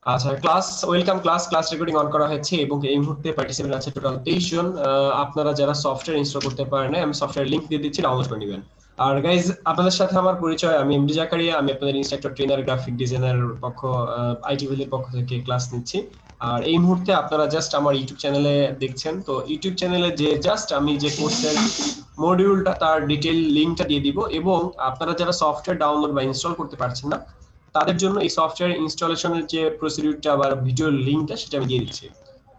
আচ্ছা welcome class recording on করা হয়েছে এবং এই মুহূর্তে পার্টিসিপেন্ট আছে টোটাল 23 জন। আপনারা যারা সফটওয়্যার ইনস্টল করতে পারেন না, আমি সফটওয়্যার লিংক দিয়ে দিচ্ছি, ডাউনলোড করে নেবেন। আর গাইজ, আপনাদের সাথে আমার পরিচয়, আমি এমডি জাকারিয়া, আমি আপনাদের ইনস্ট্রাক্টর ট্রেনার গ্রাফিক ডিজাইনার পক্ষ, আইটি ভিলের পক্ষ থেকে ক্লাস নিচ্ছি। আর এই মুহূর্তে আপনারা জাস্ট আমার ইউটিউব চ্যানেলে দেখছেন, তো ইউটিউব চ্যানেলে যে জাস্ট আমি যে কোর্সের মডিউলটা তার ডিটেইল লিংকটা দিয়ে দিব, এবং আপনারা যারা সফটওয়্যার ডাউনলোড বা ইনস্টল করতে পারছেন না তাদের জন্য এই সফটওয়্যার ইনস্টলেশনের যে প্রসিডিউরটা বা ভিডিওর লিংকটা সেটা আমি দিয়ে দিচ্ছি।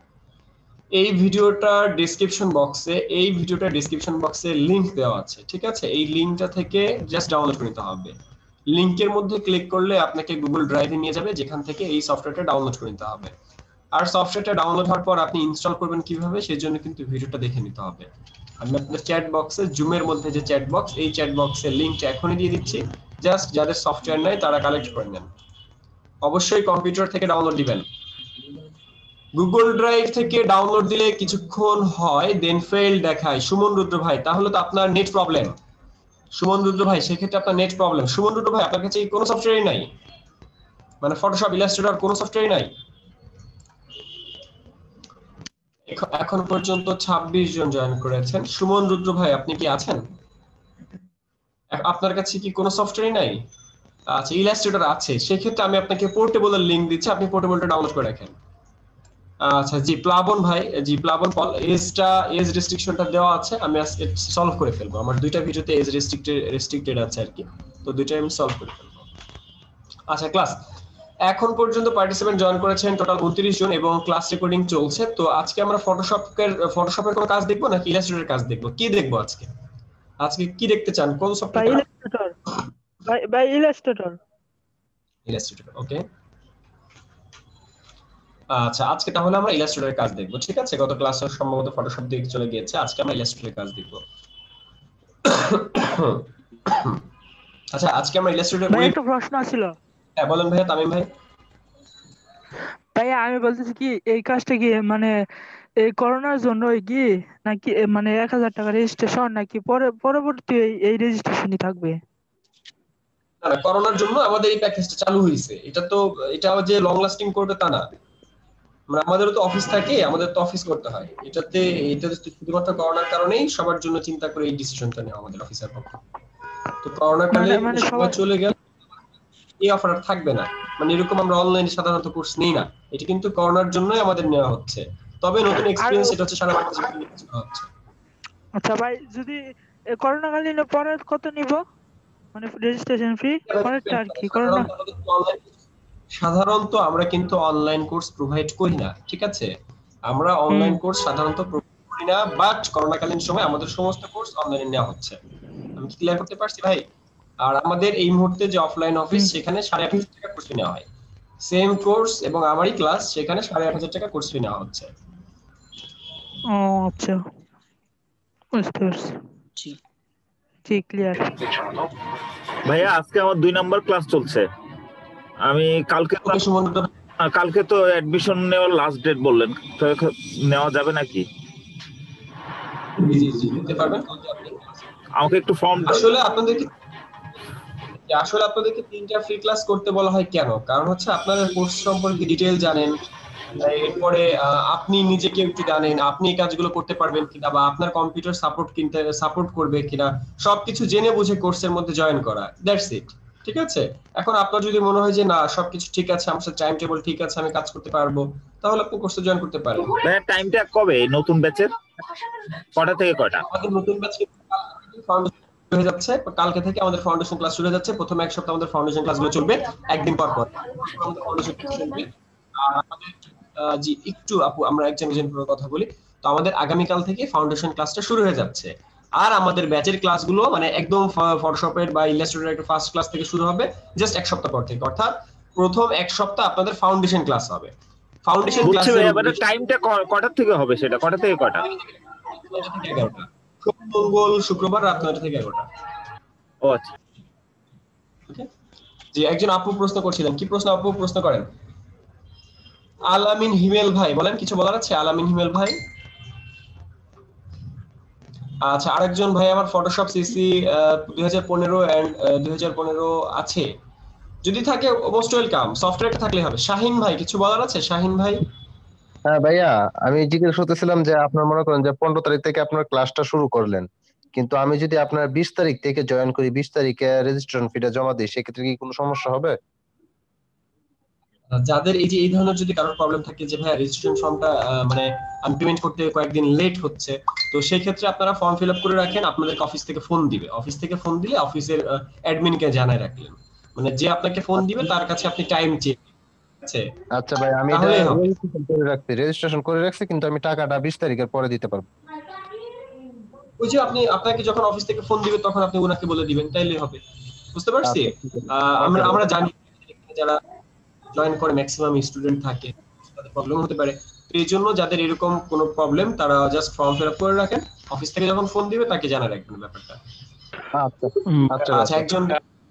এই ভিডিওটা ডেসক্রিপশন বক্সে লিংক দেওয়া আছে, ঠিক আছে? এই লিংকটা থেকে জাস্ট ডাউনলোড করে নিতে হবে। লিংকের মধ্যে ক্লিক করলে আপনাকে গুগল ড্রাইভে নিয়ে যাবে, যেখান থেকে এই সফটওয়্যারটা ডাউনলোড করে নিতে হবে। আর সফটওয়্যারটা ডাউনলোড হওয়ার পর আপনি ইনস্টল করবেন কিভাবে, সেজন্য কিন্তু ভিডিওটা দেখে নিতে হবে। আমি আপনাদের চ্যাট বক্সে, জুমের মধ্যে যে চ্যাট বক্স, এই চ্যাট বক্সের লিংকটা এখনই দিয়ে দিচ্ছি। জাস্ট যাদের সফটওয়্যার নাই তারা কালেক্ট করে নেন। অবশ্যই কম্পিউটার থেকে ডাউনলোড দিবেন। গুগল ড্রাইভ থেকে ডাউনলোড দিলে কিছুক্ষণ হয়, দেন ফেল দেখায়। সুমন রুদ্র ভাই, তাহলে তো আপনার নেট প্রবলেম। সুমন রুদ্র ভাই, সেক্ষেত্রে আপনার নেট প্রবলেম। সুমন রুদ্র ভাই, আপনার কাছে কোনো সফটওয়্যারই নাই, মানে ফটোশপ, ইলাস্ট্রেটর কোনো সফটওয়্যারই নাই? এখন পর্যন্ত 26 জন জয়েন করেছেন। সুমন রুদ্র ভাই, আপনি কি আছেন? আপনার কাছে কি কোনো সফটওয়্যারই নাই? আচ্ছা, ইলাস্ট্রেটর আছে, সেক্ষেত্রে আমি আপনাকে পোর্টেবলের লিংক দিচ্ছি, আপনি পোর্টেবলটা ডাউনলোড করে রাখেন। আচ্ছা জি, প্লাবন ভাই, জি প্লাবন পল, এজ রেস্ট্রিকশনটা দেওয়া আছে, আমি আজকে সলভ করে ফেলবো। আমার দুইটা ভিডিওতে এজ রেস্ট্রিক্টেড আছে আর কি, তো দুইটাই আমি সলভ করে ফেলবো। আচ্ছা ক্লাস, এখন পর্যন্ত পার্টিসিপেন্ট জয়েন করেছেন টোটাল 29 জন এবং ক্লাস রেকর্ডিং চলছে। তো আজকে আমরা ফটোশপের কোনো কাজ দেখবো নাকি ইলাস্ট্রেটরের কাজ দেখবো, কি দেখবো আজকে? আজকে কি দেখতে চান, কোন ভাই সফটওয়্যার? ইলাস্ট্রেটর, ভাই ইলাস্ট্রেটর। Illustrator, okay. আচ্ছা, আজকে তাহলে আমরা ইলাস্ট্রেটরের কাজ দেখবো, ঠিক আছে? গত ক্লাসে সম্ভবত ফটোশপ দিয়ে চলে গিয়েছে, আজকে আমরা ইলাস্ট্রেটরের কাজ দেখবো। আচ্ছা, আজকে আমরা ইলাস্ট্রেটর ভাই একটা প্রশ্ন ছিল। হ্যাঁ বলেন ভাইয়া, তামিম ভাই। ভাই আমি বলতেছি কি, এই কাজটা কি মানে এই করোনার জন্যই কি, নাকি মানে 1,000 টাকা রেজিস্ট্রেশন, নাকি পরবর্তী এই রেজিস্ট্রেশনই থাকবে? না না, করোনার জন্য আমাদের এই প্যাকেজটা চালু হয়েছে। এটা যে লং লাস্টিং করবে তা না। মানে আমাদেরও তো অফিস থাকে, আমাদের তো অফিস করতে হয়। এটা শুধুমাত্র করোনার কারণেই সবার জন্য চিন্তা করে এই ডিসিশনটা নেওয়া আমাদের অফিসের পক্ষ। তো করোনা কালে মানে মানে সময় সবাই। চলে গেল, এই অফার আর থাকবে না। মানে এরকম আমরা অনলাইনে সাধারণত কোর্স নেই না, এটা কিন্তু করোনার জন্যই আমাদের নেওয়া হচ্ছে। তবে নতুন আর এক্সপেরিয়েন্স এটা হচ্ছে সারা বাংলাদেশে হচ্ছে। আচ্ছা ভাই, যদি করোনাকালীন পরে কত নিব, মানে রেজিস্ট্রেশন ফি পরেরটা আর কি করোনা? সাধারণত আমরা কিন্তু অনলাইন কোর্স প্রোভাইড করি না, ঠিক আছে? আমরা হুম। অনলাইন কোর্স সাধারণত প্রোভাইড করি না, বাট করোনাকালীন সময় আমাদের সমস্ত কোর্স অনলাইনে নেওয়া হচ্ছে। আমি কি ক্লিয়ার করতে পারছি ভাই? আর আমাদের এই মুহূর্তে যে অফলাইন অফিস, হুম। সেখানে 8,500 টাকা কোর্স ফি নেওয়া হয়। সেম কোর্স এবং আমারই ক্লাস, সেখানে 8,500 টাকা কোর্স ফি নেওয়া হচ্ছে। ও আচ্ছা, বুঝতে পারছি। জি ক্লিয়ার। ভাইয়া আজকে আমার 2 নম্বর ক্লাস চলছে। আমি ওকে সুমন, কালকে তো অ্যাডমিশন নেওয়ার লাস্ট ডেট বললেন, তো নেওয়া যাবে নাকি? জি জি নিতে পারবেন। আমাকে একটু ফর্ম আসলে আপনাদেরকে 3টা ফ্রি ক্লাস করতে বলা হয় কেন? কারণ হচ্ছে আপনাদের কোর্স সম্পর্কে ডিটেইল জানেন, এরপরে আপনি নিজেকে একটু জানেন, আপনি এই কাজগুলো করতে পারবেন কিনা, বা আপনার কম্পিউটার সাপোর্ট করবে কিনা, সবকিছু জেনে বুঝে কোর্সের মধ্যে জয়েন করা, দ্যাটস ইট। ঠিক আছে? এখন আপনার যদি মনে হয় যে না, সবকিছু ঠিক আছে, আমার সাথে টাইম টেবিল ঠিক আছে, আমি কাজ করতে পারবো, তাহলে আপনি কোর্সে জয়েন করতে পারেন। ভাইয়া টাইমটা কবে নতুন ব্যাচের, কটা থেকে কটা? আমাদের নতুন ব্যাচ হয়ে যাচ্ছে, কালকে থেকে আমাদের ফাউন্ডেশন ক্লাস শুরু হয়ে যাচ্ছে। প্রথম এক সপ্তাহ আমাদের ফাউন্ডেশন ক্লাসগুলো চলবে, একদিন পর পর আমাদের ফাউন্ডেশন ক্লাস চলবে। আর আমাদের জি একটু আপু, আমরা একজন একজন করে কথা বলি। তো আমাদের আগামীকাল থেকে ফাউন্ডেশন ক্লাসটা শুরু হয়ে যাচ্ছে। আর আমাদের ব্যাচের ক্লাসগুলো মানে একদম ফটোশপের বা ইলাস্ট্রেটরের একটা ফার্স্ট ক্লাস থেকে শুরু হবে, জাস্ট এক সপ্তাহ পর থেকে। অর্থাৎ প্রথম এক সপ্তাহ আপনাদের ফাউন্ডেশন ক্লাস হবে। ফাউন্ডেশন বুঝছি ক্লাসের ভাইয়া, মানে টাইমটা কটা থেকে হবে, সেটা কটা থেকে কটা? 9টা থেকে 11টা, সোম মঙ্গল শুক্রবার রাত 9টা থেকে 11টা। ও আচ্ছা। জি, একজন আপু প্রশ্ন করছিলেন, কি প্রশ্ন আপু? প্রশ্ন করেন। আলামিন হিমেল ভাই বলেন, কিছু বলার আছে? আলামিন হিমেল ভাই। আচ্ছা, আরেকজন ভাই আমার ফটোশপ সিসি 2015 এন্ড 2015 আছে, যদি থাকে মোস্ট ওয়েলকাম, সফটওয়্যার থাকলে হবে। শাহিন ভাই কিছু বলার আছে? শাহিন ভাই। হ্যাঁ ভাইয়া, আমি জিজ্ঞেস করতেছিলাম যে আপনার মনে করেন যে 15 তারিখ থেকে আপনার ক্লাসটা শুরু করলেন, কিন্তু আমি যদি আপনার 20 তারিখ থেকে জয়েন করি, 20 তারিখে রেজিস্ট্রেশন ফিটা জমা দিই, সেক্ষেত্রে কি কোনো সমস্যা হবে? যাদের এই যে এই ধরনের যদি কারোর প্রবলেম থাকে যে ভাই রেজিস্ট্রেশন ফর্মটা মানে আমি পেমেন্ট করতে কয়েকদিন লেট হচ্ছে, তো সেই ক্ষেত্রে আপনারা ফর্ম ফিল আপ করে রাখেন, আপনাদেরকে অফিস থেকে ফোন দিবে। অফিস থেকে ফোন দিলে অফিসের অ্যাডমিনকে জানায় রাখলেন, মানে যে আপনাকে ফোন দিবে তার কাছে আপনি টাইম চেয়ে, ঠিক আছে? আচ্ছা ভাই, আমি এটা তাহলেই হবে। রেজিস্ট্রেশন করে রাখছি, কিন্তু আমি টাকাটা 20 তারিখের পরে দিতে পারবো। ওই যে আপনি আপনাকে যখন অফিস থেকে ফোন দিবে তখন আপনি ওনাকে বলে দিবেন, তাইলেই হবে। বুঝতে পারছি? আচ্ছা ঠিক আছে। আমরা ওকে ভাই। আমরা জানি এখানে যারা জয়েন করে ম্যাক্সিমাম স্টুডেন্ট থাকে, তাদের প্রবলেম হতে পারে। তো এই জন্য যাদের এরকম কোনো প্রবলেম তারা জাস্ট ফর্ম ফিল আপ করে রাখেন, অফিস থেকে যখন ফোন দিবে তাকে জানা রাখবেন ব্যাপারটা। আচ্ছা আচ্ছা আচ্ছা, আচ্ছা। একজন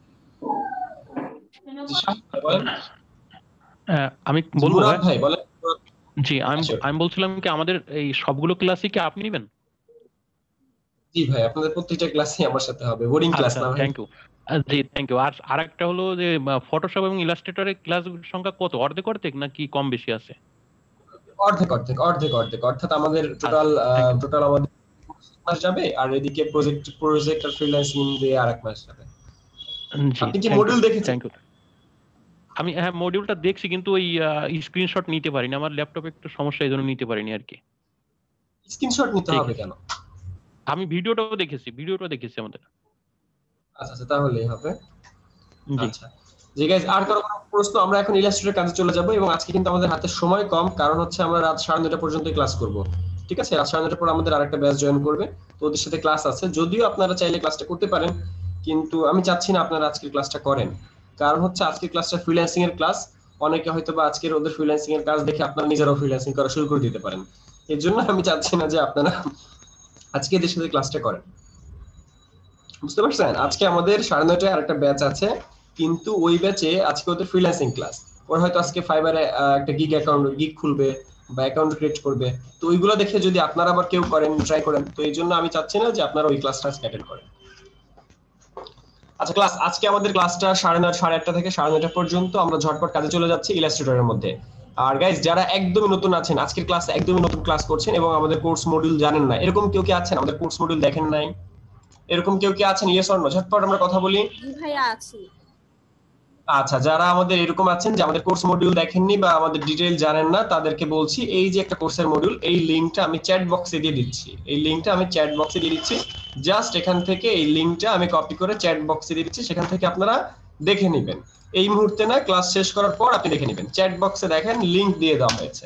জি, শাহিদ ভাই বলেন। আমি জি, বলবো মুরাদ ভাই। ভাই বলেন। জি, আমি Sure. আমি বলছিলাম কি আমাদের এই সবগুলো ক্লাসই কি আপনি নেবেন? জি ভাই, আপনাদের প্রত্যেকটা ক্লাসই আমার সাথে হবে, বোরিং ক্লাস আচ্ছা, না ভাই। Thank you. জি, থ্যাংক ইউ। আর আরেকটা হলো যে ফটোশপ এবং ইলাস্ট্রেটরের ক্লাস সংখ্যা কত? অর্ধেক অর্ধেক নাকি কম বেশি আছে? অর্ধেক অর্ধেক অর্ধেক অর্ধেক, অর্থাৎ আমাদের টোটাল আচ্ছা, থ্যাংক ইউ। টোটাল আমাদের 1 মাস যাবে, আর এদিকে প্রজেক্ট আর ফ্রিল্যান্সিং দিয়ে আরেক মাস যাবে। জি, আপনি কি থ্যাংক ইউ, মডিউল দেখেছেন? Thank you. আমি হ্যাঁ মডিউলটা দেখছি, কিন্তু ওই স্ক্রিনশট নিতে পারিনি, আমার ল্যাপটপে একটু সমস্যা, এই জন্য নিতে পারিনি আর কি। স্ক্রিনশট নিতে ঠিক হবে আছে, কেন? আমি ভিডিওটাও দেখেছি আমাদের। আচ্ছা আচ্ছা, তাহলেই হবে। জি, আচ্ছা, জি গাইজ, আর কারো কোনো প্রশ্ন? আমরা এখন ইলাস্ট্রেটর কাজে চলে যাব, এবং আজকে কিন্তু আমাদের হাতে সময় কম, কারণ হচ্ছে আমরা রাত 9:30 পর্যন্ত ক্লাস করব। ঠিক আছে, রাত 9:30 পর আমাদের আরেকটা ব্যাচ জয়েন করবে, তো ওদের সাথে ক্লাস আছে। যদিও আপনারা চাইলে ক্লাসটা করতে পারেন, কিন্তু আমি চাচ্ছি না আপনারা আজকের ক্লাসটা করেন, কারণ হচ্ছে আজকের ক্লাসটা ফ্রিল্যান্সিং এর ক্লাস। অনেকে হয়তো বা আজকের ওদের ফ্রিল্যান্সিং এর কাজ দেখে আপনারা নিজেরাও ফ্রিল্যান্সিং করা শুরু করে দিতে পারেন। এর জন্য আমি চাচ্ছি না যে আপনারা আজকে এদের সাথে ক্লাসটা করেন। বুঝতে পারছেন? আজকে আমাদের 9:30টায় আরেকটা ব্যাচ আছে, কিন্তু ওই ব্যাচে আজকে ওদের ফ্রিল্যান্সিং ক্লাস। ওরা হয়তো আজকে ফাইবারে একটা গিগ খুলবে বা অ্যাকাউন্ট ক্রিয়েট করবে, তো ওইগুলো দেখে যদি আপনারা আবার কেউ করেন, ট্রাই করেন, তো এই জন্য আমি চাচ্ছি না যে আপনারা ওই ক্লাসটা অ্যাটেন্ড করেন। আচ্ছা, আজকে আমাদের ক্লাসটা 9:30 8:30 থেকে 9:30 পর্যন্ত। আমরা ঝটপট কাজে চলে যাচ্ছি ইলাস্ট্রেটরের মধ্যে। আর গাইস, যারা একদমই নতুন আছেন, আজকের ক্লাসে একদমই নতুন ক্লাস করছেন এবং আমাদের কোর্স মডিউল জানেন না, এরকম কেউ কি আছেন? আমাদের কোর্স মডিউল দেখেন নাই, এরকম কেউ কি আছেন? ইয়েস অর নো, ঝটপট আমরা কথা বলি। জি ভাইয়া আছি। আচ্ছা, যারা আমাদের এরকম আছেন যে আমাদের কোর্স মডিউল দেখেননি বা আমাদের ডিটেইল জানেন না, তাদেরকে বলছি এই যে একটা কোর্সের মডিউল, এই লিংকটা আমি চ্যাট বক্সে দিয়ে দিচ্ছি। জাস্ট এখান থেকে এই লিংকটা আমি কপি করে চ্যাট বক্সে দিয়ে দিচ্ছি, সেখান থেকে আপনারা দেখে নেবেন। এই মুহূর্তে না, ক্লাস শেষ করার পর আপনি দেখে নেবেন। চ্যাট বক্সে দেখেন লিংক দিয়ে দেওয়া হয়েছে,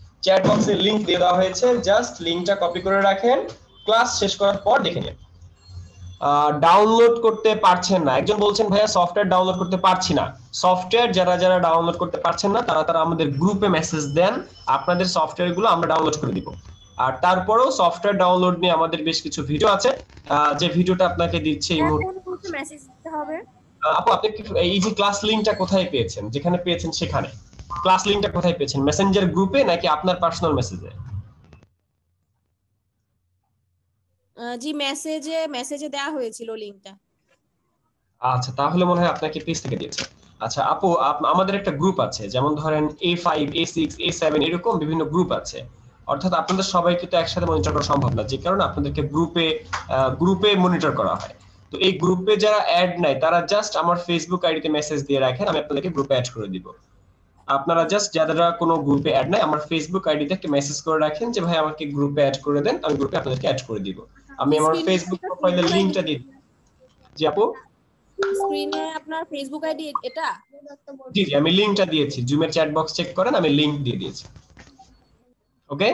জাস্ট লিংকটা কপি করে রাখেন, ক্লাস শেষ করার পর দেখে নেবেন। ডাউনলোড করতে পারছেন না, একজন বলছেন ভাইয়া সফটওয়্যার ডাউনলোড করতে পারছি না। সফটওয়্যার যারা যারা ডাউনলোড করতে পারছেন না, তারা আমাদের গ্রুপে মেসেজ দেন, আপনাদের সফটওয়্যার গুলো আমরা ডাউনলোড করে দিব। আর তারপরেও সফটওয়্যার ডাউনলোড নিয়ে আমাদের বেশ কিছু ভিডিও আছে, যে ভিডিওটা আপনাকে দিচ্ছে এই মুহূর্তে। কোন গ্রুপে মেসেজ দিতে হবে? আপু, আপনি এই যে ক্লাস লিংকটা কোথায় পেয়েছেন? যেখানে পেয়েছেন সেখানে ক্লাস লিংকটা কোথায় পেয়েছেন? মেসেঞ্জার গ্রুপে নাকি আপনার পার্সোনাল মেসেজে? জি মেসেজে দেওয়া হয়েছিল লিংকটা। আচ্ছা, তাহলে মনে হয় আপনাকে পেজ থেকে দিয়েছে। আচ্ছা আপু, আমাদের একটা গ্রুপ আছে, যেমন ধরেন A5 A6 A7 এরকম বিভিন্ন গ্রুপ আছে, অর্থাৎ আপনাদের সবাইকে তো একসাথে মনিটর করা সম্ভব না, যে কারণে আপনাদেরকে গ্রুপে মনিটর করা হয়। তো এই গ্রুপে যারা অ্যাড নাই, তারা জাস্ট আমার ফেসবুক আইডিতে মেসেজ দিয়ে রাখেন, আমি আপনাদেরকে গ্রুপে অ্যাড করে দিব। আপনারা জাস্ট যারা কোনো গ্রুপে অ্যাড নাই, আমার ফেসবুক আইডিতে একটা মেসেজ করে রাখেন যে ভাই আমাকে গ্রুপে অ্যাড করে দেন, আমি গ্রুপে আপনাদেরকে অ্যাড করে দিব। আমি আমার ফেসবুক প্রোফাইলের লিংকটা দিয়ে দিই। জি আপু, স্ক্রিনে আপনার ফেসবুক আইডি এটা? জি জি, আমি লিংকটা দিয়েছি, জুমের চ্যাট বক্স চেক করেন, আমি লিংক দিয়ে দিয়েছি। ওকে,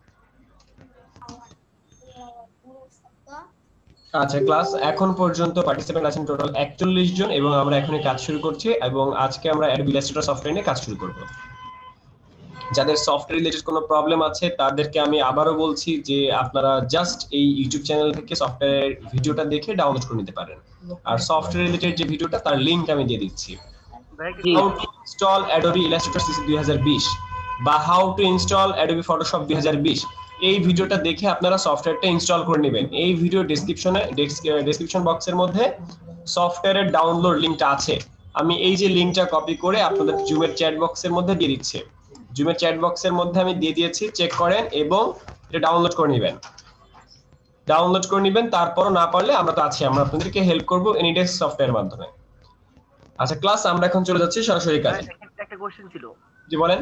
আচ্ছা ক্লাস এখন পর্যন্ত পার্টিসিপেন্ট আছেন টোটাল 41 জন, এবং আমরা এখনই কাজ শুরু করছি, এবং আজকে আমরা অ্যাডোবি ইলাস্ট্রেটর সফটওয়্যার নিয়ে কাজ শুরু করব। যাদের সফটওয়্যার রিলেটেড কোনো প্রবলেম আছে, তাদেরকে আমি আবারও বলছি যে আপনারা জাস্ট এই ইউটিউব চ্যানেল থেকে সফটওয়্যার ভিডিওটা দেখে ডাউনলোড করে নিতে পারেন। আর সফটওয়্যার রিলেটেড যে ভিডিওটা, তার লিংক আমি দিয়ে দিচ্ছি। How to install Adobe Illustrator CC 2020 বা how to install Adobe Photoshop 2020, এই ভিডিওটা দেখে আপনারা সফটওয়্যারটা ইনস্টল করে নেবেন। এই ভিডিও ডেসক্রিপশন বক্সের মধ্যে সফটওয়্যারের ডাউনলোড লিংকটা আছে, আমি এই যে লিংকটা কপি করে আপনাদের জুমের চ্যাট বক্সের মধ্যে দিয়ে দিচ্ছি। জুমের চ্যাট বক্সের মধ্যে আমি দিয়ে দিয়েছি, চেক করেন এবং এটা ডাউনলোড করে নেবেন। ডাউনলোড করে নেবেন, তারপর না পারলে আমরা তো আছি, আমরা আপনাদেরকে হেল্প করব এনিডেস্ক সফটওয়্যারের মাধ্যমে। আচ্ছা ক্লাস, আমরা এখন চলে যাচ্ছি সরাসরি কাজে। একটা কোশ্চেন ছিল। জি বলেন।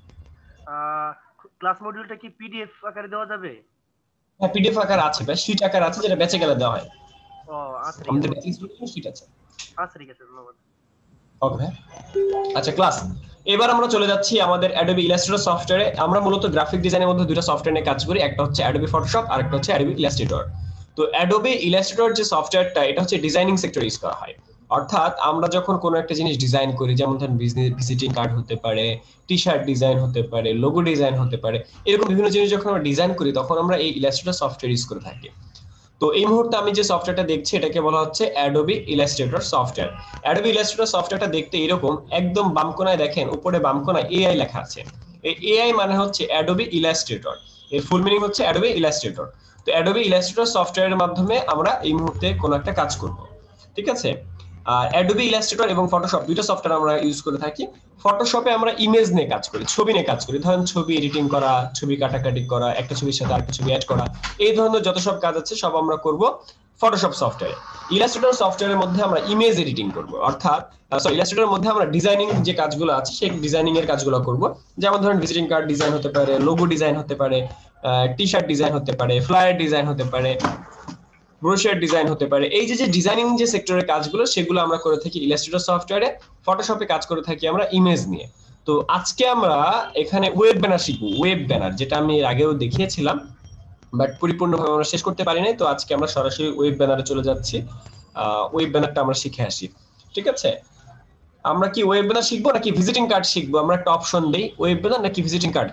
ক্লাস মডিউলটা কি পিডিএফ আকারে দেওয়া যাবে? হ্যাঁ পিডিএফ আকার আছে, বা শীট আকার আছে, যেটা বেঁচে গেলে দেওয়া হয়। ও আচ্ছা আমাদের শীট আছে। আচ্ছা ঠিক আছে, ধন্যবাদ। ওকে আচ্ছা ক্লাস, এবার আমরা চলে যাচ্ছি আমাদের অ্যাডোবি ইলাস্ট্রেটর সফটওয়্যারে। আমরা মূলত গ্রাফিক ডিজাইনের মধ্যে দুটো সফটওয়্যার নিয়ে কাজ করি, একটা হচ্ছে অ্যাডোবি ফটোশপ আর একটা হচ্ছে অ্যাডোবি ইলাস্ট্রেটর। তো অ্যাডোবি ইলাস্ট্রেটর যে সফটওয়্যারটা, এটা হচ্ছে ডিজাইনিং সেক্টরে ইউজ করা হয়। অর্থাৎ আমরা যখন কোনো একটা জিনিস ডিজাইন করি, যেমন ধরেন বিজনেস ভিজিটিং কার্ড হতে পারে, টি শার্ট ডিজাইন হতে পারে, লোগো ডিজাইন হতে পারে, এরকম বিভিন্ন জিনিস যখন আমরা ডিজাইন করি তখন আমরা এই ইলাস্ট্রেটর সফটওয়্যার ইউজ করে থাকি। তো এই মুহূর্তে আমি যে সফটওয়্যারটা দেখছি এটাকে বলা হচ্ছে Adobe Illustrator software. Adobe Illustrator সফটওয়্যারটা দেখতে এরকম, একদম বাম কোণায় দেখেন উপরে বাম কোণায় এআই লেখা আছে। এই এআই মানে হচ্ছে অ্যাডোবি ইলাস্ট্রেটর, এর ফুল মিনিং হচ্ছে অ্যাডোবি ইলাস্ট্রেটর। তো অ্যাডোবি ইলাস্ট্রেটর সফটওয়্যারের মাধ্যমে আমরা এই মুহূর্তে কোনো একটা কাজ করব, ঠিক আছে। আর অ্যাডোবি ইলাস্ট্রেটর এবং ফটোশপ দুটো সফটওয়্যার আমরা ইউজ করে থাকি। ফটোশপে আমরা ইমেজ নিয়ে কাজ করি, ছবি নিয়ে কাজ করি, ধরেন ছবি এডিটিং করা, ছবি কাটাকাটি করা, একটা ছবির সাথে আরেকটা ছবি অ্যাড করা, এই ধরনের যত সব কাজ আছে সব আমরা করব ফটোশপ সফটওয়্যারে। ইলাস্ট্রেটর সফটওয়্যারের মধ্যে আমরা ইমেজ এডিটিং করব, অর্থাৎ ইলাস্ট্রেটরের মধ্যে আমরা ডিজাইনিং যে কাজগুলো আছে সেই ডিজাইনিং এর কাজগুলো করব। যেমন ধরেন ভিজিটিং কার্ড ডিজাইন হতে পারে, লোগো ডিজাইন হতে পারে, টি শার্ট ডিজাইন হতে পারে, ফ্লায়ার ডিজাইন হতে পারে, ব্রোশার ডিজাইন হতে পারে। এই যে ডিজাইনিং যে সেক্টরের কাজগুলো সেগুলো আমরা করে থাকি ইলাস্ট্রেটর সফটওয়্যারে। ফটোশপে কাজ করে থাকি আমরা ইমেজ নিয়ে। তো আজকে আমরা এখানে ওয়েব ব্যানার শিখবো। ওয়েব ব্যানার যেটা আমি এর আগেও দেখিয়েছিলাম, বাট পরিপূর্ণভাবে আমরা শেষ করতে পারি নাই। তো আজকে আমরা সরাসরি ওয়েব ব্যানারে চলে যাচ্ছি, ওয়েব ব্যানারটা আমরা শিখে আসি, ঠিক আছে। আমরা কি ওয়েব ব্যানার শিখবো নাকি ভিজিটিং কার্ড শিখবো? আমরা একটা অপশন দেই, ওয়েব ব্যানার নাকি ভিজিটিং কার্ড?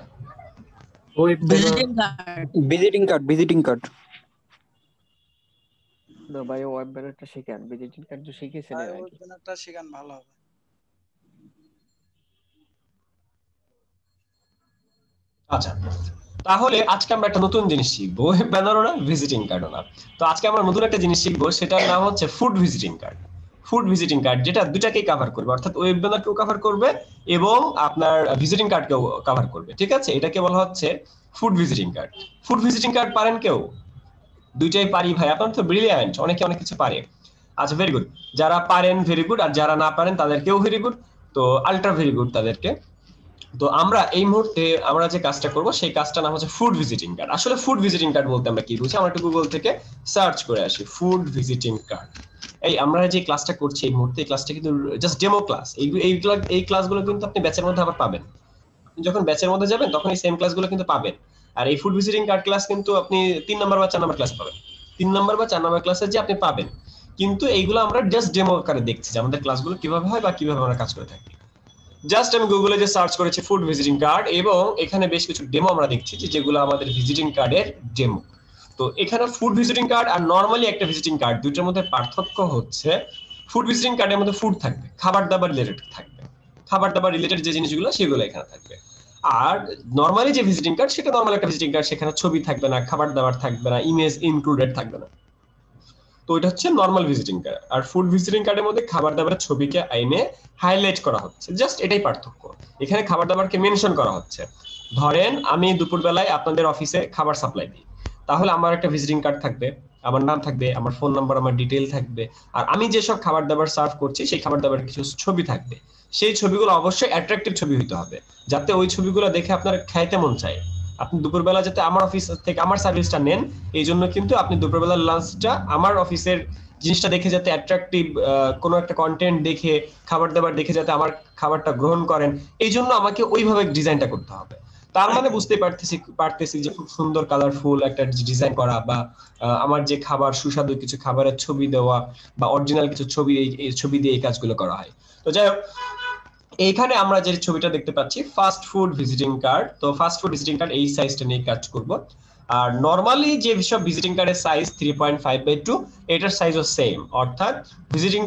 ভিজিটিং কার্ড না ভাই, ওয়েব ব্যানারটা শিখান, ভিজিটিং কার্ড তো শিখেছেন এর আগে। ওয়েব ব্যানারটা শিখান, ভালো হবে। আচ্ছা তাহলে আজকে আমরা একটা নতুন জিনিস শিখবো, ওয়েব ব্যানারও না ভিজিটিং কার্ডও না। তো আজকে আমরা নতুন একটা জিনিস শিখবো, সেটার নাম হচ্ছে food visiting card. Food visiting card যেটা দুটাকেই কভার করবে, অর্থাৎ ওয়েব ব্যানারকেও কভার করবে এবং আপনার ভিজিটিং কার্ডকেও কভার করবে, ঠিক আছে। এটাকে বলা হচ্ছে food visiting card. Food visiting card পারেন কেউ? দুইটাই পারি ভাই, আপনার তো ব্রিলিয়ান্ট, অনেকে অনেক কিছু পারে। আচ্ছা ভেরি গুড, যারা পারেন ভেরি গুড, আর যারা না পারেন তাদেরকেও ভেরি গুড, তো আলট্রা ভেরি গুড তাদেরকে। তো আমরা এই মুহূর্তে আমরা যে কাজটা করব সেই কাজটা নাম হচ্ছে ফুড ভিজিটিং কার্ড। আসলে ফুড ভিজিটিং কার্ড বলতে আমরা কি বুঝি? আমরা একটু গুগল থেকে সার্চ করে আসি ফুড ভিজিটিং কার্ড। এই আমরা যে ক্লাসটা করছি এই মুহূর্তে, এই ক্লাসটা কিন্তু জাস্ট ডেমো ক্লাস। এই ক্লাসগুলো কিন্তু আপনি ব্যাচের মধ্যে আবার পাবেন, যখন ব্যাচের মধ্যে যাবেন তখন এই সেম ক্লাসগুলো কিন্তু পাবেন। আর এই ফুড ভিজিটিং কার্ড ক্লাস কিন্তু আপনি 3 নাম্বার বা 4 নাম্বার ক্লাস পাবেন, 3 নাম্বার বা 4 নাম্বার ক্লাসে যে আপনি পাবেন। কিন্তু এইগুলো আমরা জাস্ট ডেমো আকারে দেখছি যে আমাদের ক্লাসগুলো কিভাবে হয় বা কিভাবে আমরা কাজ করে থাকি। জাস্ট আমি গুগলে যে সার্চ করেছি ফুড ভিজিটিং কার্ড, এবং এখানে বেশ কিছু ডেমো আমরা দেখছি যেগুলো আমাদের ভিজিটিং কার্ডের ডেমো। তো এখানে ফুড ভিজিটিং কার্ড আর নরমালি একটা ভিজিটিং কার্ড দুটোর মধ্যে পার্থক্য হচ্ছে ফুড ভিজিটিং কার্ডের মধ্যে ফুড থাকবে, খাবার দাবার রিলেটেড থাকবে, খাবার দাবার রিলেটেড যে জিনিসগুলো সেগুলো এখানে থাকবে। আর নরমালি যে ভিজিটিং কার্ড সেটা নরমাল একটা ভিজিটিং কার্ড, সেখানে ছবি থাকবে না, খাবার দাবার থাকবে না, ইমেজ ইনক্লুডেড থাকবে না। তো এটা হচ্ছে নরমাল ভিজিটিং কার্ড। আর ফুড ভিজিটিং কার্ডের মধ্যে খাবার দাবারের ছবিকে আইনে হাইলাইট করা হচ্ছে, জাস্ট এটাই পার্থক্য। এখানে খাবার দাবারকে মেনশন করা হচ্ছে। ধরেন আমি দুপুরবেলায় আপনাদের অফিসে খাবার সাপ্লাই দিই, তাহলে আমার একটা ভিজিটিং কার্ড থাকবে, আমার নাম থাকবে, আমার ফোন নাম্বার, আমার ডিটেইল থাকবে। আর আমি যেসব খাবার দাবার সার্ভ করছি সেই খাবার দাবার কিছু ছবি থাকবে। সেই ছবিগুলো অবশ্যই অ্যাট্রাকটিভ ছবি হতে হবে, যাতে ওই ছবিগুলো দেখে আপনার খাইতে মন চায়। আপনি দুপুরবেলা যাতে আমার অফিস থেকে আমার সার্ভিসটা নেন, এই জন্য কিন্তু আপনি দুপুরবেলার লাঞ্চটা আমার অফিসের জিনিসটা দেখে যাতে অ্যাট্রাকটিভ কোনো একটা কন্টেন্ট দেখে, খাবার দাবার দেখে যাতে আমার খাবারটা গ্রহণ করেন, এই জন্য আমাকে ওইভাবে ডিজাইনটা করতে হবে। তার মানে বুঝতে পারতেছি যে খুব সুন্দর কালারফুল একটা ডিজাইন করা, বা আমার যে খাবার সুস্বাদু কিছু খাবারের ছবি দেওয়া, বা অরিজিনাল কিছু ছবি, এই ছবি দিয়ে এই কাজগুলো করা হয়। তো যাই হোক, এইখানে আমরা যে ছবিটা দেখতে পাচ্ছি ফাস্ট ফুড ভিজিটিং কার্ড। তো ফাস্ট ফুড ভিজিটিং কার্ড এই সাইজটা নিয়ে কাজ করব। আর নরমালি যে সব ভিজিটিং কার্ডের সাইজ 3.5/2, এটার সাইজও সেম। অর্থাৎ ভিজিটিং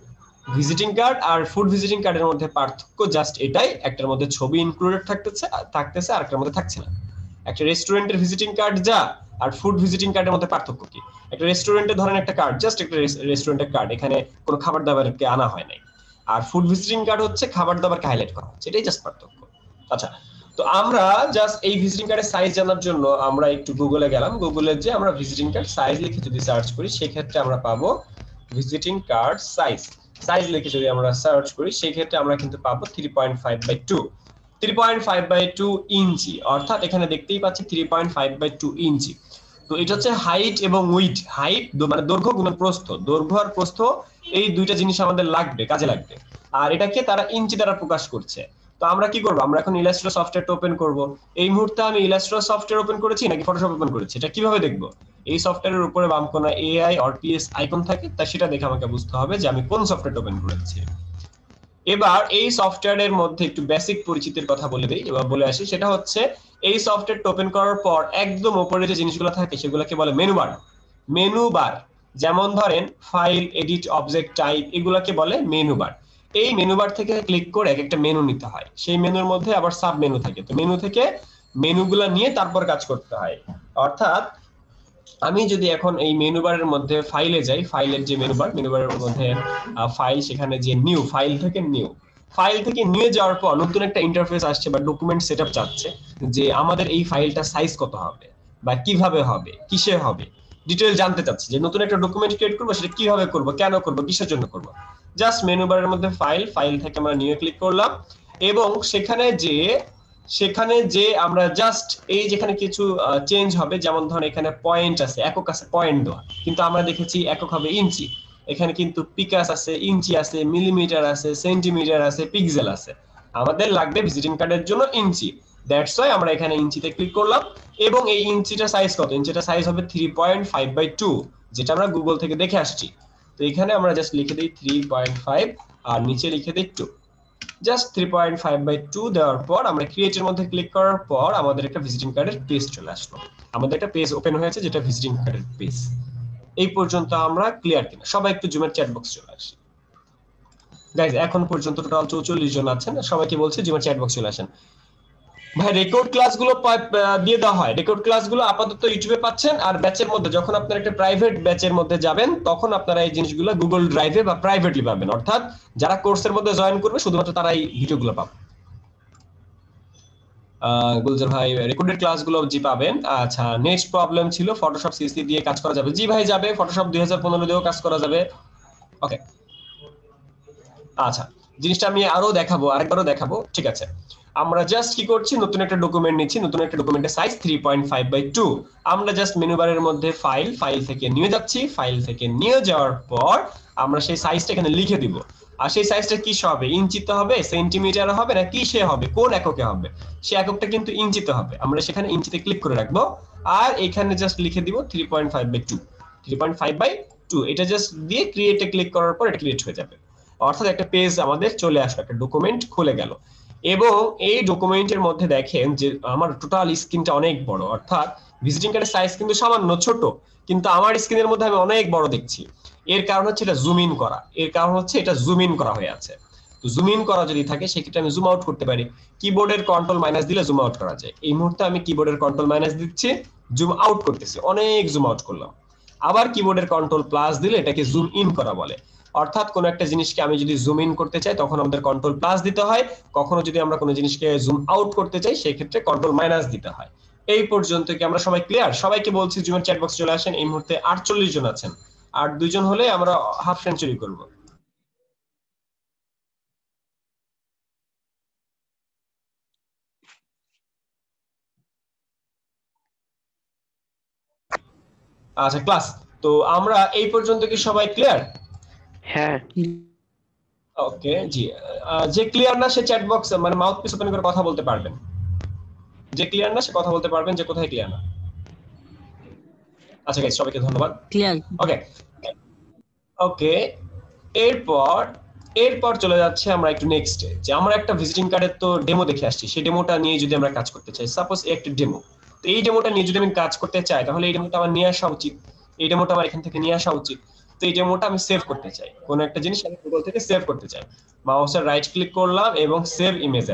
কার্ড আর ফুড ভিজিটিং কার্ডের মধ্যে পার্থক্য জাস্ট এটাই, একটার মধ্যে ছবি ইনক্লুডেড থাকতেছে আর একটার মধ্যে থাকছে না। একটা রেস্টুরেন্টের ভিজিটিং কার্ড যা আর ফুড ভিজিটিং কার্ডের মধ্যে পার্থক্য কি? একটা রেস্টুরেন্টে ধরেন একটা কার্ড, জাস্ট একটা রেস্টুরেন্টের কার্ড, এখানে কোনো খাবার দাবারকে আনা হয় নাই। আর ফুড ভিজিটিং কার্ড হচ্ছে খাবার দাবারকে হাইলাইট করা হচ্ছে, এটাই জাস্ট পার্থক্য। আচ্ছা, তো আমরা জাস্ট এই ভিজিটিং কার্ডের সাইজ জানার জন্য আমরা একটু গুগলে গেলাম। গুগলে যে আমরা ভিজিটিং কার্ড সাইজ লিখে যদি সার্চ করি সেক্ষেত্রে আমরা পাবো ভিজিটিং কার্ড সাইজ। সাইজ লিখে যদি আমরা সার্চ করি সেই ক্ষেত্রে আমরা কিন্তু পাবো 3.5/2, 3.5/2 ইঞ্চি, অর্থাৎ এখানে দেখতেই পাচ্ছি 3.5/2 ইঞ্চি। তো এটা হচ্ছে হাইট এবং উইডথ, হাইট মানে দৈর্ঘ্য গুণন প্রস্থ, দৈর্ঘ্য আর প্রস্থ এই দুইটা জিনিস আমাদের লাগবে, কাজে লাগবে। আর এটাকে তারা ইঞ্চি দ্বারা প্রকাশ করছে। তো আমরা কি করব, আমরা এখন ইলাস্ট্রেটর সফটওয়্যারটা ওপেন করব। এই মুহূর্তে আমি ইলাস্ট্রেটর সফটওয়্যার ওপেন করেছি নাকি ফটোশপ ওপেন করেছি, এটা কিভাবে দেখব? এই সফটওয়্যারের উপরে বাম কোণায় এআই অর পিএস আইকন থাকে, তা সেটা দেখে আমাকে বুঝতে হবে যে আমি কোন সফটওয়্যারটা ওপেন করেছি। এবার এই সফটওয়্যারের মধ্যে একটু বেসিক পরিচিতির কথা বলে দেই, এবার বলে আসি। সেটা হচ্ছে এই সফটওয়্যারটা ওপেন করার পর একদম উপরে যে জিনিসগুলো থাকে সেগুলোকে বলে মেনু বার। মেনু বার যেমন ধরেন ফাইল, এডিট, অবজেক্ট টাইপ, এগুলোকে বলে মেনু বার। এই মেনু বার থেকে ক্লিক করে একটা মেনু নিতে হয়, সেই মেনুর মধ্যে আবার সাব মেনু থাকে। তো মেনু থেকে মেনুগুলো নিয়ে তারপর কাজ করতে হয়। অর্থাৎ আমি যদি এখন এই মেনু বারের মধ্যে ফাইলে যাই, ফাইলের যে মেনু বারের মধ্যে ফাইল, সেখানে যে নিউ, ফাইল থেকে নিয়ে যাওয়ার পর নতুন একটা ইন্টারফেস আসছে বা ডকুমেন্ট সেটআপ চাচ্ছে যে আমাদের এই ফাইলটা সাইজ কত হবে বা কিভাবে হবে, কিসে হবে, ডিটেইল জানতে চাচ্ছি যে নতুন একটা ডকুমেন্ট ক্রিয়েট করব, সেটা কিভাবে করব, কেন করব, কিসের জন্য করব। জাস্ট মেনু বারের মধ্যে ফাইল থেকে আমরা নিউ ক্লিক করলাম এবং সেখানে যে আমরা জাস্ট এই যেখানে কিছু চেঞ্জ হবে, যেমন ধরুন এখানে পয়েন্ট আছে, একক আছে, পয়েন্ট দেওয়া, কিন্তু আমরা দেখেছি একক হবে ইঞ্চি। এখানে কিন্তু পিকাস আছে, ইঞ্চি আছে, মিলিমিটার আছে, সেন্টিমিটার আছে, পিক্সেল আছে। আমাদের লাগবে ভিজিটিং কার্ডের জন্য ইঞ্চি, দ্যাটস ওয়াই আমরা এখানে ইঞ্চিতে ক্লিক করলাম। এবং এই ইঞ্চিটা সাইজ কত, ইঞ্চিটা সাইজ হবে 3.5/2, যেটা আমরা গুগল থেকে দেখে আসছি। তো এখানে আমরা জাস্ট লিখে দিই 3.5 আর নিচে লিখে দিই 2, জাস্ট 3.5/2 দেওয়ার পর আমরা ক্রিয়েটের মধ্যে ক্লিক করার পর আমাদের একটা ভিজিটিং কার্ডের পেজ চলে আসলো। আমাদের একটা পেজ ওপেন হয়েছে যেটা ভিজিটিং কার্ডের পেজ। এই পর্যন্ত আমরা ক্লিয়ার কিনা? সবাই একটু জুমের চ্যাট বক্স চলে আসি। গাইস, এখন পর্যন্ত টোটাল 44 জন আছেন, সবাইকে বলছি জুমের চ্যাট বক্স চলে আসেন। ভাই, রেকর্ড ক্লাসগুলো দিয়ে দেওয়া হয়, রেকর্ড ক্লাসগুলো আপাতত ইউটিউবে পাচ্ছেন। আর ব্যাচের মধ্যে যখন আপনারা একটা প্রাইভেট ব্যাচের মধ্যে যাবেন তখন আপনারা এই জিনিসগুলো গুগল ড্রাইভে বা প্রাইভেটলি পাবেন, অর্থাৎ যারা কোর্সের মধ্যে জয়েন করবে শুধুমাত্র তারা এই ভিডিওগুলো পাবে। গুলজার ভাই, রেকর্ডেড ক্লাসগুলো জি পাবেন। আচ্ছা, নেক্সট প্রবলেম ছিল ফটোশপ সিসি দিয়ে কাজ করা যাবে। জি ভাই যাবে, ফটোশপ 2015 দিয়েও কাজ করা যাবে। ওকে, আচ্ছা, জিনিসটা আমি আরেকবারও দেখাবো, ঠিক আছে। আমরা জাস্ট কি করছি, নতুন একটা ডকুমেন্ট নিচ্ছি, নতুন একটা ডকুমেন্টের সাইজ 3.5/2। আমরা জাস্ট মেনু বারের মধ্যে ফাইল থেকে নিয়ে যাচ্ছি, ফাইল থেকে নিয়ে যাওয়ার পর আমরা সেই সাইজটা এখানে লিখে দিব। আর সেই সাইজটা কি হবে, ইঞ্চিতে হবে, সেন্টিমিটারে হবে, না কিসে হবে, কোন এককে হবে? সেই এককটা কিন্তু ইঞ্চিতে হবে। আমরা সেখানে ইঞ্চিতে ক্লিক করে রাখবো আর এখানে জাস্ট লিখে দিব 3.5/2, 3.5/2। এটা জাস্ট দিয়ে ক্রিয়েটে ক্লিক করার পর এটা ক্রিয়েট হয়ে যাবে, অর্থাৎ একটা পেজ আমাদের চলে আসলো, একটা ডকুমেন্ট খুলে গেল। এবং এই ডকুমেন্টের মধ্যে দেখেন যে আমার টোটাল স্ক্রিনটা অনেক বড়, অর্থাৎ ভিজিটিং কার্ডের সাইজ কিন্তু সামান্য ছোট, কিন্তু আমার স্ক্রিনের মধ্যে আমি অনেক বড় দেখছি। এর কারণ হচ্ছে এটা জুম ইন করা হয়ে আছে। তো জুম ইন করা যদি থাকে সেক্ষেত্রে আমি জুম আউট করতে পারি। কিবোর্ডের কন্ট্রোল মাইনাস দিলে জুম আউট করা যায়। এই মুহূর্তে আমি কিবোর্ডের কন্ট্রোল মাইনাস দিচ্ছি, জুম আউট করতেছি, অনেক জুম আউট করলাম। আবার কিবোর্ডের কন্ট্রোল প্লাস দিলে এটাকে জুম ইন করা বলে। অর্থাৎ কোন একটা জিনিসকে আমি যদি জুম ইন করতে চাই তখন আমাদের কন্ট্রোল প্লাস দিতে হয়, কখনো যদি আমরা কোনো জিনিসকে জুম আউট করতে চাই সেই ক্ষেত্রে কন্ট্রোল মাইনাস দিতে হয়। এই পর্যন্ত কি আমরা সবাই ক্লিয়ার? সবাইকে বলছি জুমের চ্যাট বক্স চলে আসেন। এই মুহূর্তে 48 জন আছেন, আর 2 জন হলে আমরা হাফ সেঞ্চুরি করব। আচ্ছা ক্লাস, তো আমরা এই পর্যন্ত কি সবাই ক্লিয়ার? হ্যাঁ। ওকে জি, যে ক্লিয়ার না সে চ্যাট বক্স মানে মাউথপিস ওপেন করে কথা বলতে পারবেন। যে ক্লিয়ার না সে কথা বলতে পারবেন যে কোথায় ক্লিয়ার না। আচ্ছা গাইস, সবাইকে ধন্যবাদ। ক্লিয়ার। ওকে ওকে, এরপর চলে যাচ্ছে আমরা একটু নেক্সটে, যে আমরা একটা ভিজিটিং কার্ডের তো ডেমো দেখে আসছি, সেই ডেমোটা নিয়ে যদি আমরা কাজ করতে চাই, সাপোজ একটা ডেমো, তো এই ডেমোটা নিয়ে যদি আমি কাজ করতে চাই তাহলে এই ডেমোটা আমার নিয়ে আসা উচিত, এই ডেমোটা আমার এখান থেকে নিয়ে আসা উচিত। তো এই ডেমোটা আমি সেভ করতে চাই, কোন একটা জিনিস আমি গুগল থেকে সেভ করতে চাই, মাউসের রাইট ক্লিক করলাম এবং সেভ ইমেজ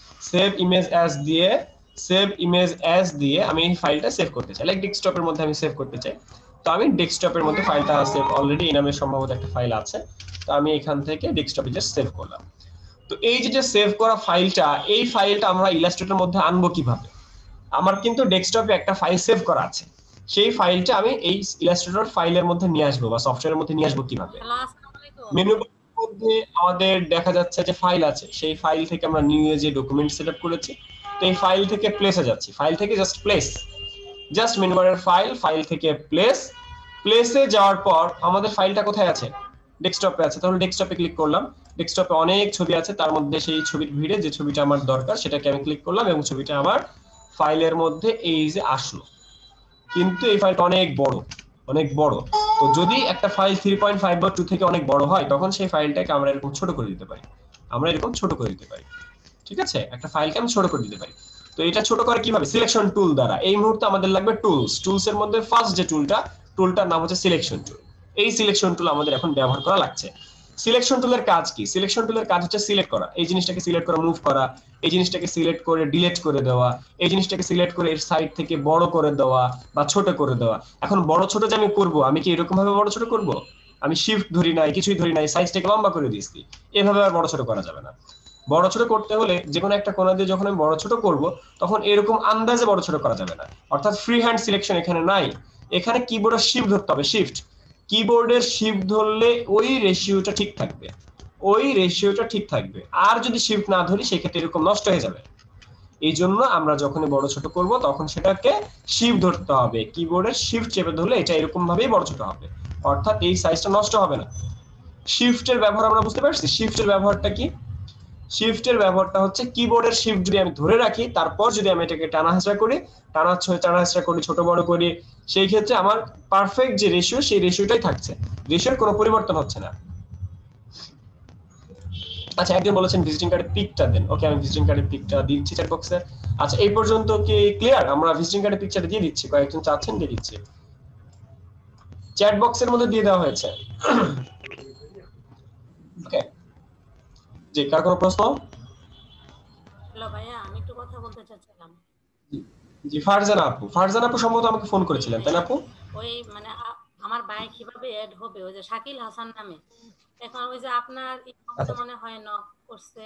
অ্যাজ দিয়ে আমি এই ফাইলটা সেভ করতে চাই, লাইক ডেস্কটপের মধ্যে আমি সেভ করতে চাই। তো আমি ডেস্কটপের মধ্যে ফাইলটা সেভ অলরেডি এই নামে সম্ভবত একটা ফাইল আছে, তো আমি এখান থেকে ডেস্কটপে জাস্ট সেভ করলাম। তো এই যে সেভ করা ফাইলটা, এই ফাইলটা আমরা ইলাস্ট্রেটরের মধ্যে আনবো কিভাবে? আমার কিন্তু ডেস্কটপে একটা ফাইল সেভ করা আছে, সেই ফাইলটা আমি এই ইলাস্ট্রেটর ফাইলের মধ্যে নিয়ে আসবো বা সফটওয়্যারের মধ্যে নিয়ে আসবো কিভাবে? মেনু মধ্যে আমাদের দেখা যাচ্ছে যে ফাইল আছে, সেই ফাইল থেকে আমরা নিউ যে ডকুমেন্ট সেটআপ করেছি, তো এই ফাইল থেকে প্লেসে যাচ্ছি, ফাইল থেকে জাস্ট প্লেস, জাস্ট মেনু বারের ফাইল থেকে প্লেসে যাওয়ার পর আমাদের ফাইলটা কোথায় আছে? ডেস্কটপে আছে। তাহলে ডেস্কটপে ক্লিক করলাম, ডেস্কটপে অনেক ছবি আছে, তার মধ্যে সেই ছবির ভিড়ে যে ছবিটা আমার দরকার সেটাকে আমি ক্লিক করলাম এবং ছবিটা আমার ফাইলের মধ্যে এই যে আসলো। কিন্তু এই ফাইলটা অনেক বড়। তো যদি একটা ফাইল 3.5 বা 2 থেকে অনেক বড় হয়, তখন সেই ফাইলটাকে আমরা এরকম ছোট করে দিতে পারি, ঠিক আছে? একটা ফাইলকে আমি ছোট করে দিতে পারি। তো এটা ছোট করে কিভাবে? সিলেকশন টুল দ্বারা। এই মুহূর্তে আমাদের লাগবে টুলসের মধ্যে ফার্স্ট যে টুলটার নাম হচ্ছে সিলেকশন টুল। এই সিলেকশন টুল আমাদের এখন ব্যবহার করা লাগছে। সিলেকশন টুলের কাজ কি? সিলেকশন টুলের কাজ হচ্ছে সিলেক্ট করা, এই জিনিসটাকে সিলেক্ট করা, মুভ করা, এই জিনিসটাকে সিলেক্ট করে ডিলিট করে দেওয়া, এই জিনিসটাকে সিলেক্ট করে এর সাইড থেকে বড় করে দেওয়া বা ছোট করে দেওয়া। এখন বড় ছোট যে আমি করব, আমি কি এরকম ভাবে বড় ছোট করব? আমি শিফট ধরি নাই, কিছুই ধরি নাই, সাইজটাকে লম্বা করে দিয়েছি, এভাবে আর বড় ছোট করা যাবে না। বড় ছোট করতে হলে যে কোনো একটা কোণা দিয়ে যখন আমি বড় ছোট করব, তখন এরকম আন্দাজে বড় ছোট করা যাবে না, অর্থাৎ ফ্রি হ্যান্ড সিলেকশন এখানে নাই। এখানে কিবোর্ডের শিফট ধরতে হবে, কিবোর্ডের শিফট ধরলে ওই রেশিওটা ঠিক থাকবে, আর যদি শিফট না ধরি সেক্ষেত্রে এরকম নষ্ট হয়ে যাবে। এই জন্য আমরা যখনই বড় ছোট করব তখন সেটাকে শিফট ধরতে হবে, কিবোর্ডের শিফট চেপে ধরলে এটা এরকম ভাবেই বড় ছোট হবে, অর্থাৎ এই সাইজটা নষ্ট হবে না। শিফটের ব্যবহার আমরা বুঝতে পারছি। শিফটের ব্যবহারটা কি? শিফটের ব্যবহারটা হচ্ছে কিবোর্ডের শিফট যদি আমি ধরে রাখি, তারপর যদি আমি এটাকে টানা হাঁচড়া করি, ছোট বড় করি, সেই ক্ষেত্রে আমার পারফেক্ট যে রেশিও, সেই রেশিওটাই থাকছে, রেশিওর কোনো পরিবর্তন হচ্ছে না। আচ্ছা, একজন বলেছেন ভিজিটিং কার্ডের পিকটা দেন। ওকে, আমি ভিজিটিং কার্ডের পিকটা দিচ্ছি চ্যাট বক্সে। আচ্ছা, এই পর্যন্ত কি ক্লিয়ার? আমরা ভিজিটিং কার্ডের পিকচারটা দিয়ে দিচ্ছি, কয়েকজন চাচ্ছেন দিয়ে দিচ্ছি, চ্যাট বক্সের মধ্যে দিয়ে দেওয়া হয়েছে। ওকে, জি, কার কোনো প্রশ্ন? হ্যালো ভাইয়া, আমি একটু কথা বলতে চাচ্ছিলাম। জি, ফারজানা আপু সম্ভবত আমাকে ফোন করেছিলেন, তাই না আপু? ওই মানে আমার ভাই কিভাবে এড হবে, ওই যে শাকিল হাসান নামে, এখন ওই যে আপনার মনে হয় নক করছে।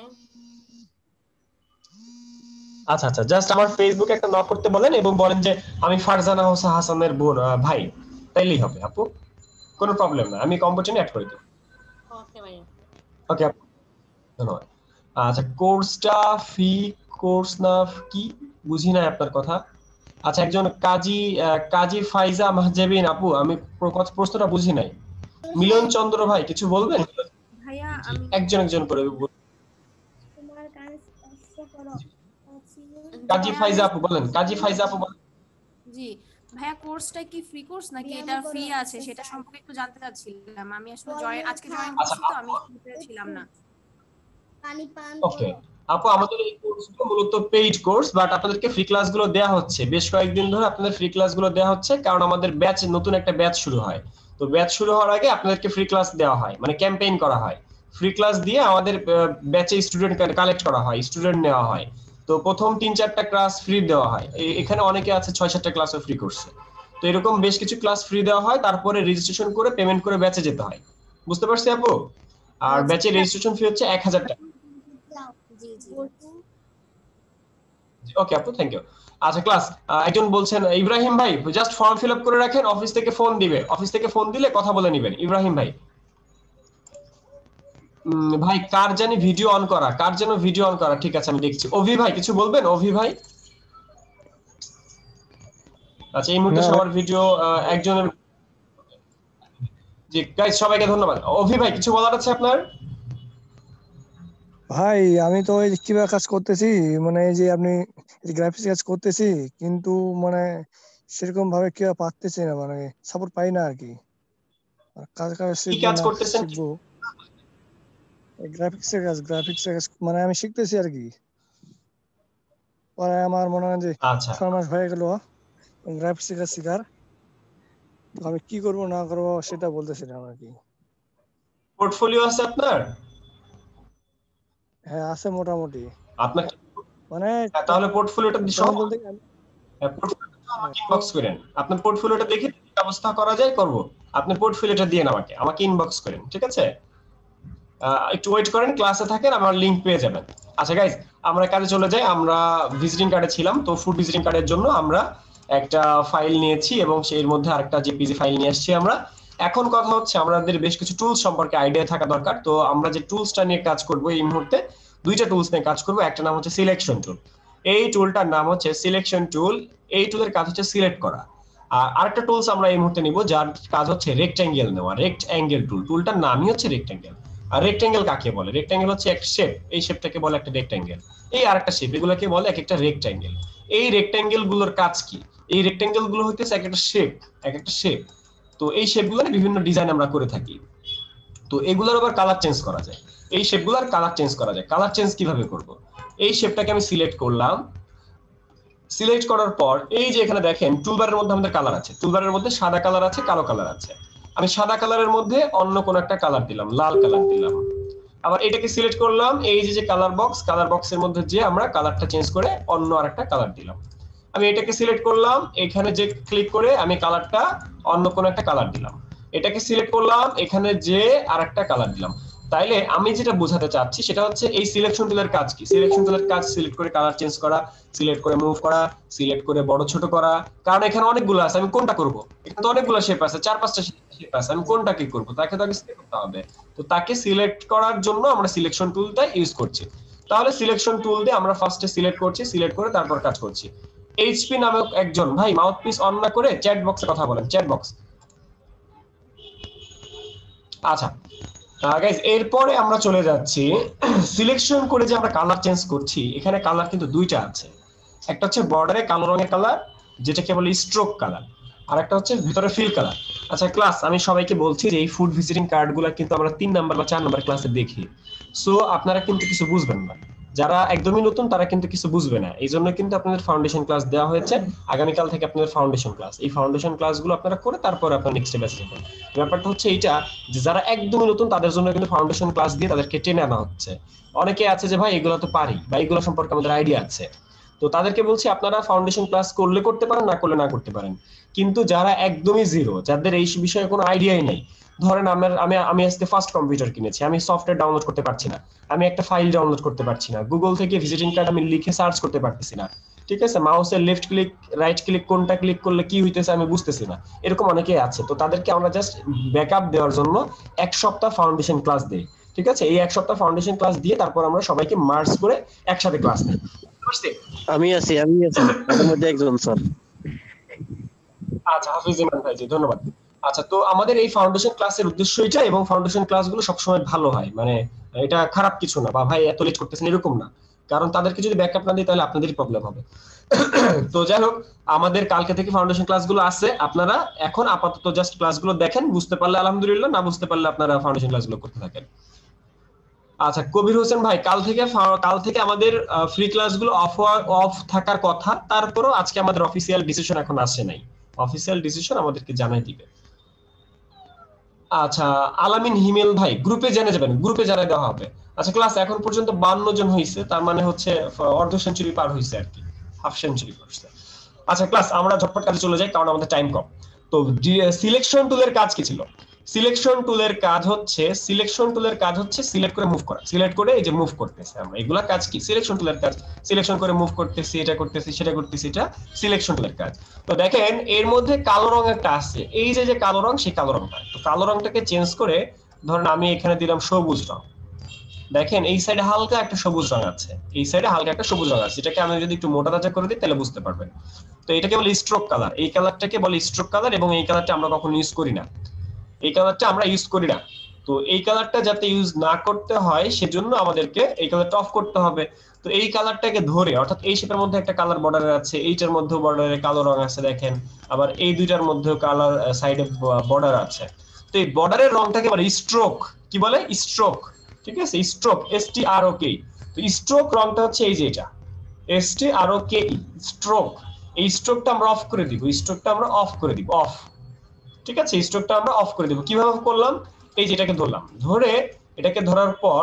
আচ্ছা, জাস্ট আমার ফেসবুকে একটা নক করতে বলেন এবং বলেন যে আমি ফারজানা হাসানের বোন ভাই, তাইলেই হবে আপু, কোনো প্রবলেম না, আমি কম্পিউটারে অ্যাড করে দেব। ওকে ভাইয়া। ওকে আপু, ধন্যবাদ। আচ্ছা, কোর্সটা ফি কোর্স না কি, বুঝি না আপনার কথা। আচ্ছা, একজন কাজী ফাইজা মাহজাবিন আপু, আমি প্রশ্নটা বুঝি নাই। মিলন চন্দ্র ভাই কিছু বলবেন? ভাইয়া আমি একজন করে তোমার কানে স্পর্শ করো। কাজী ফাইজা আপু বলেন, জি ভাইয়া, কোর্সটা কি ফ্রি কোর্স নাকি এটা ফ্রি আছে সেটা সম্পর্কে একটু জানতে চাচ্ছিলাম। আমি আসলে আজকে জয়েন করছি, তো আমি শুনতে ছিলাম না। ওকে আপু, আমাদের এই কোর্সগুলো মূলত পেইড কোর্স, বাট আপনাদেরকে ফ্রি ক্লাসগুলো দেওয়া হচ্ছে, বেশ কয়েকদিন ধরে আপনাদের ফ্রি ক্লাসগুলো দেওয়া হচ্ছে, কারণ আমাদের নতুন একটা ব্যাচ শুরু হয়। তো ব্যাচ শুরু হওয়ার আগে আপনাদেরকে ফ্রি ক্লাস দেওয়া হয়, মানে ক্যাম্পেইন করা হয়, ফ্রি ক্লাস দিয়ে আমাদের ব্যাচে স্টুডেন্ট কালেক্ট করা হয়, স্টুডেন্ট নেওয়া হয়। তো প্রথম 3-4টা ক্লাস ফ্রি দেওয়া হয়, এখানে অনেকে আছে 6-7টা ক্লাসও ফ্রি করছে। তো এরকম বেশ কিছু ক্লাস ফ্রি দেওয়া হয়, তারপরে রেজিস্ট্রেশন করে পেমেন্ট করে ব্যাচে যেতে হয়। বুঝতে পারছি আপু? আর ব্যাচের রেজিস্ট্রেশন ফি হচ্ছে 1000 টাকা। ওকে আপু, থ্যাংক ইউ। আচ্ছা, ক্লাস একজন বলছেন ইব্রাহিম ভাই, জাস্ট ফর্ম ফিল আপ করে রাখেন, অফিস থেকে ফোন দিলে কথা বলে নেবেন। ইব্রাহিম ভাই, ভাই কার জানি ভিডিও অন করা, ঠিক আছে আমি দেখছি। অভি ভাই কিছু বলবেন? অভি ভাই, আচ্ছা এই মুহূর্তে সবার ভিডিও একজনের। জি গাইস, সবাইকে ধন্যবাদ। অভি ভাই কিছু বলার আছে আপনার? ভাই আমি তো এই কিভাবে কাজ করতেছি, মানে এই যে আপনি গ্রাফিক্স কাজ করতেছি, কিন্তু মানে সেরকম ভাবে কিভাবে পারতেছি না, মানে সাপোর্ট পাই না আর কি। কি কাজ করতেছেন? শিখবো গ্রাফিক্স এর কাজ মানে আমি শিখতেছি আর কি। পরে আমার মনে হয় যে 6 মাস হয়ে গেল গ্রাফিক্স এর কাজ শেখার, তো আমি কি করবো না করবো সেটা বলতেছিলাম আর কি। পোর্টফোলিও আছে আপনার? হ্যাঁ আছে মোটামুটি। আপনার মানে তাহলে পোর্টফোলিওটা বলতে ইনবক্স করেন, আপনার পোর্টফোলিওটা দেখে ব্যবস্থা করা যায় করব। আপনি পোর্টফোলিওটা দিয়ে আমাকে ইনবক্স করেন, ঠিক আছে? একটু ওয়েট করেন, ক্লাসে থাকেন, আমার লিংক পেয়ে যাবেন। আচ্ছা গাইজ, আমরা কাজে চলে যাই। আমরা ভিজিটিং কার্ডে ছিলাম, তো ফুড ভিজিটিং কার্ডের জন্য আমরা একটা ফাইল নিয়েছি এবং এর মধ্যে আরেকটা জেপিজি ফাইল নিয়ে আসছি আমরা। এখন কথা হচ্ছে আমাদের বেশ কিছু টুলস সম্পর্কে আইডিয়া থাকা দরকার। তো আমরা যে টুলসটা নিয়ে কাজ করব এই মুহূর্তে, দুইটা টুলস নিয়ে কাজ করব। একটা নাম হচ্ছে সিলেকশন টুল, এই টুলটার নাম হচ্ছে সিলেকশন টুল। এই টুলের কাজ হচ্ছে সিলেক্ট করা। আর আরেকটা টুলস আমরা এই মুহূর্তে নিব যার কাজ হচ্ছে রেক্ট্যাঙ্গেল নেওয়া, রেক্ট্যাঙ্গেল টুল। টুলটার নামই হচ্ছে রেক্ট্যাঙ্গেল। আর রেক্ট্যাঙ্গেল কাকে বলে? রেক্ট্যাঙ্গেল হচ্ছে একটা শেপ, এই শেপটাকে বলে একটা রেক্ট্যাঙ্গেল। এই আরেকটা শেপ, এগুলোকে বলে এক একটা রেক্ট্যাঙ্গেল। এই রেক্ট্যাঙ্গেল গুলোর কাজ কি? এই রেক্ট্যাঙ্গেল গুলো হইতেছে এক একটা শেপ, এক একটা শেপ। তো এই শেপগুলোর বিভিন্ন ডিজাইন আমরা করে থাকি। তো এগুলোর আবার কালার চেঞ্জ করা যায়, এই শেপগুলোর কালার চেঞ্জ করা যায়। কালার চেঞ্জ কিভাবে করব? এই শেপটাকে আমি সিলেক্ট করলাম, সিলেক্ট করার পর এই যে এখানে দেখেন টুলবারের মধ্যে আমাদের কালার আছে, টুলবারের মধ্যে সাদা কালার আছে, কালো কালার আছে। আমি সাদা কালারের মধ্যে অন্য কোন একটা কালার দিলাম, লাল কালার দিলাম। আবার এটাকে সিলেক্ট করলাম, এই যে কালার বক্স, কালার বক্সের মধ্যে যে আমরা কালারটা চেঞ্জ করে অন্য আরেকটা কালার দিলাম। আমি এটাকে সিলেক্ট করলাম, এখানে যে ক্লিক করে আমি কালারটা অন্য কোন একটা কালার দিলাম। এটাকে সিলেক্ট করলাম, এখানে যে আরেকটা কালার দিলাম। তাইলে আমি যেটা বোঝাতে চাচ্ছি সেটা হচ্ছে এই সিলেকশন টুলের কাজ কি? সিলেকশন টুলের কাজ সিলেক্ট করে কালার চেঞ্জ করা, সিলেক্ট করে মুভ করা, সিলেক্ট করে বড় ছোট করা। কারণ এখানে অনেকগুলো আছে, আমি কোনটা করব? এখানে তো অনেকগুলো শেপ আছে, 4-5টা শেপ আছে, আমি কোনটা কি করব? তাকে তো আগে সিলেক্ট করতে হবে। তো তাকে সিলেক্ট করার জন্য আমরা সিলেকশন টুলটা ইউজ করছি। তাহলে সিলেকশন টুল দিয়ে আমরা ফার্স্টে সিলেক্ট করছি, সিলেক্ট করে তারপর কাজ করছি। এইচপি নামক একজন ভাই মাউথপিস অন না করে চ্যাট বক্সে কথা বলেন, চ্যাট বক্স। আচ্ছা গাইস, এরপরে আমরা চলে যাচ্ছি সিলেকশন করে যে আমরা কালার চেঞ্জ করছি। এখানে কালার কিন্তু দুইটা আছে, একটা হচ্ছে বর্ডারে কালো রঙের কালার যেটাকে বলে স্ট্রোক কালার, আর একটা হচ্ছে ভিতরে ফিল কালার। আচ্ছা ক্লাস, আমি সবাইকে বলছি যে এই ফুড ভিজিটিং কার্ডগুলো কিন্তু আমরা 3 নাম্বার বা 4 নাম্বার ক্লাসে দেখি। সো আপনারা কিন্তু কিছু বুঝবেন না, যারা একদমই নতুন তারা কিন্তু কিছু বুঝবে না। এই জন্য কিন্তু আপনাদের ফাউন্ডেশন ক্লাস দেওয়া হয়েছে। আগামীকাল থেকে আপনাদের ফাউন্ডেশন ক্লাস, এই ফাউন্ডেশন ক্লাসগুলো আপনারা করে তারপর আপনারা নেক্সট ব্যাচে যাবেন। ব্যাপারটা হচ্ছে এইটা যে যারা একদমই নতুন তাদের জন্য কিন্তু ফাউন্ডেশন ক্লাস দিয়ে তাদেরকে টেনে আনা হচ্ছে। অনেকে আছে যে ভাই এগুলো তো পারি বা এগুলো সম্পর্কে আমাদের আইডিয়া আছে, তো তাদেরকে বলছি আপনারা ফাউন্ডেশন ক্লাস করলে করতে পারেন, না করলে না করতে পারেন। কিন্তু যারা একদমই জিরো, যাদের এই বিষয়ে কোনো আইডিয়াই নেই, ধরেন আমি আজকে ফার্স্ট কম্পিউটার কিনেছি, আমি সফটওয়্যার ডাউনলোড করতে পারছি না, আমি একটা ফাইল ডাউনলোড করতে পারছি না, গুগল থেকে ভিজিটিং কার্ড আমি লিখে সার্চ করতে পারতেছি না, ঠিক আছে, মাউসের লেফট ক্লিক রাইট ক্লিক কোনটা ক্লিক করলে কি হইতেছে আমি বুঝতেছি না, এরকম অনেকেই আছে। তো তাদেরকে আমরা জাস্ট ব্যাকআপ দেওয়ার জন্য 1 সপ্তাহ ফাউন্ডেশন ক্লাস দেই, ঠিক আছে। এই 1 সপ্তাহ ফাউন্ডেশন ক্লাস দিয়ে তারপর আমরা সবাইকে মার্জ করে একসাথে ক্লাস নেই। আমি আছি তাদের মধ্যে একজন স্যার। আচ্ছা হাফিজ ইমান ভাই জি, ধন্যবাদ। আচ্ছা, তো আমাদের এই ফাউন্ডেশন ক্লাসের উদ্দেশ্য এটা, এবং ফাউন্ডেশন ক্লাসগুলো সবসময় ভালো হয়, মানে এটা খারাপ কিছু না বা ভাই এত লেট করতেছেন এরকম না, কারণ তাদেরকে যদি ব্যাকআপ না দিই তাহলে আপনাদেরই প্রবলেম হবে। তো যাই হোক, আমাদের কালকে থেকে ফাউন্ডেশন ক্লাসগুলো আছে, আপনারা এখন আপাতত জাস্ট ক্লাসগুলো দেখেন, বুঝতে পারলে আলহামদুলিল্লাহ, না বুঝতে পারলে আপনারা ফাউন্ডেশন ক্লাসগুলো করতে থাকেন। আচ্ছা কবির হোসেন ভাই, কাল থেকে আমাদের ফ্রি ক্লাসগুলো অফ থাকার কথা, তারপরও আজকে আমাদের অফিসিয়াল ডিসিশন এখন আসে নাই, অফিসিয়াল ডিসিশন আমাদেরকে জানাই দিবে। আচ্ছা আলামিন হিমেল ভাই, গ্রুপে জেনে যাবেন, গ্রুপে জানাই দেওয়া হবে। আচ্ছা ক্লাস এখন পর্যন্ত 52 জন হয়েছে, তার মানে হচ্ছে অর্ধ সেঞ্চুরি পার হয়েছে আর কি, হাফ সেঞ্চুরি করছে। আচ্ছা ক্লাস, আমরা ঝটপট কাজে চলে যাই কারণ আমাদের টাইম কম। তো সিলেকশন টুলের কাজ কি ছিল? সিলেকশন টুলের কাজ হচ্ছে সিলেক্ট করে মুভ করা, সিলেক্ট করে এই যে মুভ করতেছে আমরা, এগুলা কাজ কি? সিলেকশন টুলের কাজ। সিলেকশন করে মুভ করতেছি, এটা করতেছি, সেটা করতেছি, এটা সিলেকশন টুলের কাজ। তো দেখেন এর মধ্যে কালো রং একটা আছে, এই যে কালো রং, সেই কালো রংটা, তো কালো রংটাকে চেঞ্জ করে ধরেন আমি এখানে দিলাম সবুজ রং। দেখেন এই সাইডে হালকা একটা সবুজ রং আছে, এই সাইডে হালকা একটা সবুজ রং আছে, এটাকে আমি যদি একটু মোটা তাজা করে দিই তাহলে বুঝতে পারবেন। তো এটাকে বলে স্ট্রোক কালার, এই কালারটাকে বলে স্ট্রোক কালার, এবং এই কালারটা আমরা কখনো ইউজ করি না, এই কালারটা আমরা ইউজ করি না। তো এই কালারটা যাতে ইউজ না করতে হয় সেজন্য আমাদেরকে এই কালারটা অফ করতে হবে। তো এই কালারটাকে ধরে, অর্থাৎ এই শেপের মধ্যে একটা কালার বর্ডারে আছে, এইটার মধ্যেও বর্ডারে কালো রং আছে দেখেন, আবার এই দুইটার মধ্যেও কালার সাইডে বর্ডার আছে। তো এই বর্ডারের রংটাকে বলে স্ট্রোক, কি বলে? স্ট্রোক, ঠিক আছে, স্ট্রোক, STROK। তো স্ট্রোক রংটা হচ্ছে এই যে এটা, STROK, স্ট্রোক। এই স্ট্রোকটা আমরা অফ করে দিব, স্ট্রোকটা আমরা অফ করে দিব, অফ, ঠিক আছে। স্ট্রোকটা আমরা অফ করে দেব, কিভাবে করলাম? এই যে এটাকে ধরলাম, ধরে এটাকে ধরার পর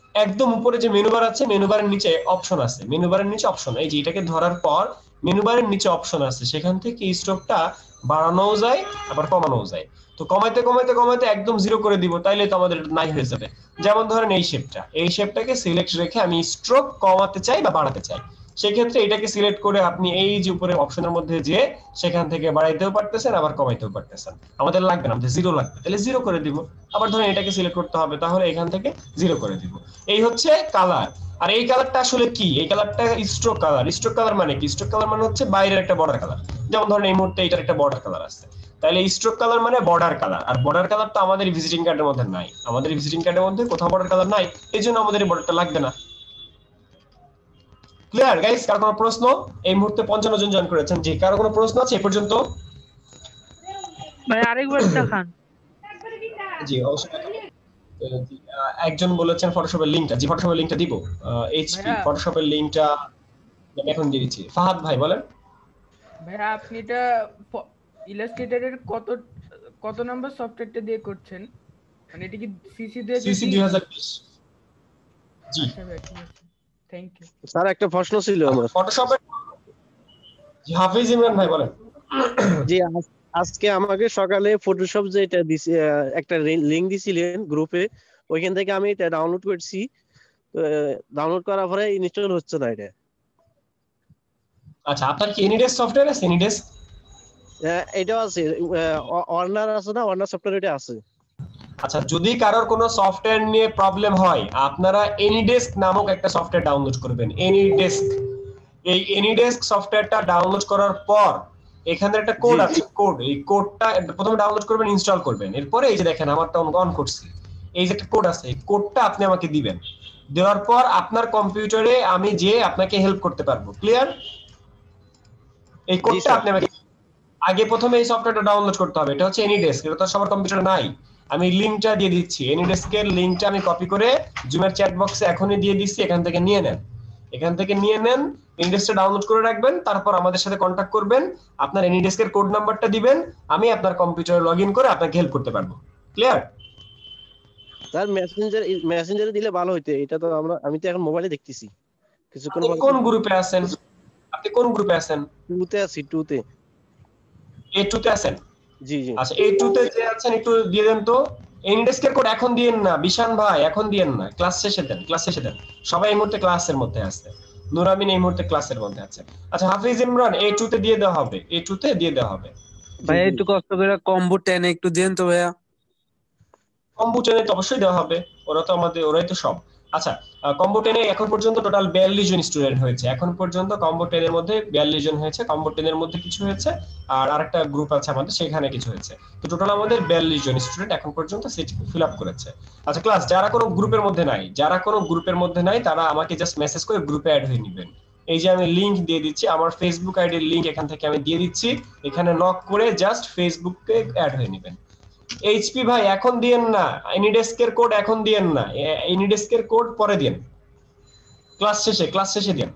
একদম উপরে যে মেনু বার আছে, মেনু বারের নিচে অপশন আছে, মেনু বারের নিচে অপশন, এই যে এটাকে ধরার পর মেনু বারের নিচে অপশন আছে, সেখান থেকে এই স্ট্রোকটা বাড়ানোও যায় আবার কমানোও যায়। তো কমাইতে কমাইতে কমাইতে একদম জিরো করে দিব, তাইলে তো আমাদের এটা নাই হয়ে যাবে। যেমন ধরেন এই শেপটাকে সিলেক্ট রেখে আমি স্ট্রোক কমাতে চাই বা বাড়াতে চাই, সেক্ষেত্রে এটাকে সিলেক্ট করে আপনি এই যে উপরে অপশনের মধ্যে যে সেখান থেকে বাড়াইতেও পারতেছেন আবার কমাইতেও পারতেছেন। আমাদের লাগবে না, আমাদের জিরো লাগবে, তাহলে জিরো করে দিব। আবার ধরেন এটাকে সিলেক্ট করতে হবে, তাহলে এখান থেকে জিরো করে দিব। এই হচ্ছে কালার। আর এই কালারটা আসলে কি? এই কালারটা স্ট্রোক কালার। স্ট্রোক কালার মানে কি? স্ট্রোক কালার মানে হচ্ছে বাইরের একটা বর্ডার কালার। যেমন ধরেন এই মুহূর্তে এটার একটা বর্ডার কালার আছে, তাহলে স্ট্রোক কালার মানে বর্ডার কালার। আর বর্ডার কালার তো আমাদের ভিজিটিং কার্ডের মধ্যে নাই, আমাদের ভিজিটিং কার্ডের মধ্যে কোথাও বর্ডার কালার নাই, এই জন্য আমাদের এই বর্ডারটা লাগবে না। Clear guys? কার কোনো প্রশ্ন? এই মুহূর্তে 55 জন জয়েন করেছেন, যে কারো কোনো প্রশ্ন আছে এ পর্যন্ত? ভাই আরেকবার দেখান। জি অবশ্যই। একজন বলেছেন ফটোশপের লিংকটা, জি ফটোশপের লিংকটা দিব। এইচপি ফটোশপের লিংকটা এখন দিয়ে দিচ্ছি। ফাহাদ ভাই বলেন। ভাইয়া আপনি এটা ইলাস্ট্রেটরের কত নাম্বার সফটওয়্যারটা দিয়ে করছেন? মানে এটা কি সিসি দিয়ে? সিসি 2020। জি থ্যাংক ইউ স্যার। একটা প্রশ্ন ছিল আমার। ফটোশপের জি হাফিজ ইমরান ভাই বলেন। জি আজকে আমাকে সকালে ফটোশপ যে এটা দিছে, একটা লিংক দিছিলেন গ্রুপে, ওইখান থেকে আমি এটা ডাউনলোড করছি। ডাউনলোড করার পরে ইনস্টল হচ্ছে না এটা। আচ্ছা, আপনার কি এনিডেস্ক সফটওয়্যার আছে? এনিডেস্ক এটাও আছে, ওয়ার্নার আছে না, ওয়ার্নার সফটওয়্যার এটা আছে। আচ্ছা, যদি কারোর কোনো সফটওয়্যার নিয়ে প্রবলেম হয়, আপনারা এনিডেস্ক নামক একটা সফটওয়্যার ডাউনলোড করবেন। এনিডেস্ক, এই এনিডেস্ক সফটওয়্যারটা ডাউনলোড করার পর এখানে একটা কোড আছে, কোড, এই কোডটা প্রথমে ডাউনলোড করবেন, ইনস্টল করবেন। এরপরে এই যে দেখেন আমারটা অন করছি, এই যে একটা কোড আছে, এই কোডটা আপনি আমাকে দিবেন। দেওয়ার পর আপনার কম্পিউটারে আমি যে আপনাকে হেল্প করতে পারবো। ক্লিয়ার? এই কোডটা আপনি আমাকে আগে প্রথমে এই সফটওয়্যারটা ডাউনলোড করতে হবে। এটা হচ্ছে এনিডেস্ক, এটা তো সবার কম্পিউটারে নাই। আমি লিংকটা দিয়ে দিচ্ছি, এনিডেস্কের লিংকটা আমি কপি করে জুমের চ্যাট বক্সে এখনই দিয়ে দিচ্ছি, এখান থেকে নিয়ে নেন। এখান থেকে নিয়ে নেন, এনিডেস্কটা ডাউনলোড করে রাখবেন, তারপর আমাদের সাথে কন্টাক্ট করবেন, আপনার এনিডেস্কের কোড নাম্বারটা দিবেন, আমি আপনার কম্পিউটারে লগইন করে আপনাকে হেল্প করতে পারবো। ক্লিয়ার? স্যার মেসেঞ্জারে দিলে ভালো হইতো, এটা তো আমি তো এখন মোবাইলে দেখতেছি। কিছুক্ষণ পরে কোন গ্রুপে আছেন? আপনি কোন গ্রুপে আছেন? 2 তে আছি, 2 তে। A2 তে আছেন? জি জি। আচ্ছা, A2 তে যে আছেন একটু দিয়ে দেন তো। এনিডেস্কের কোড এখন দিয়েন না বিশান ভাই, এখন দিয়েন না, ক্লাস শেষে দেন, ক্লাস শেষে দেন। সবাই এই মুহূর্তে ক্লাসের মধ্যে আছে, নুরামিন এই মুহূর্তে ক্লাসের মধ্যে আছে। আচ্ছা হাফিজ ইমরান, A2 তে দিয়ে দেওয়া হবে, A2 তে দিয়ে দেওয়া হবে। ভাই একটু কষ্ট করে কম্বো 10 একটু দেন তো ভাইয়া। কম্বো 10 তো অবশ্যই দেওয়া হবে, ওরা তো আমাদের, ওরাই তো সব। আচ্ছা, কম্বো 10 এ এখন পর্যন্ত টোটাল 42 জন স্টুডেন্ট হয়েছে। এখন পর্যন্ত কম্বো 10 এর মধ্যে 42 জন হয়েছে। কম্বো 10 এর মধ্যে কিছু হয়েছে, আর আরেকটা গ্রুপ আছে আমাদের, সেখানে কিছু হয়েছে। তো টোটাল আমাদের 42 জন স্টুডেন্ট এখন পর্যন্ত সিট ফিল আপ করেছে। আচ্ছা ক্লাস, যারা কোনো গ্রুপের মধ্যে নাই, তারা আমাকে জাস্ট মেসেজ করে গ্রুপে অ্যাড হয়ে নেবেন। এই যে আমি লিংক দিয়ে দিচ্ছি, আমার ফেসবুক আইডির লিংক এখান থেকে আমি দিয়ে দিচ্ছি, এখানে নক করে জাস্ট ফেসবুকে অ্যাড হয়ে নেবেন। এইচপি ভাই এখন দিয়েন না, এনিডেস্কের কোড এখন দিয়েন না, এনিডেস্কের কোড পরে দিন, ক্লাস শেষে দিন।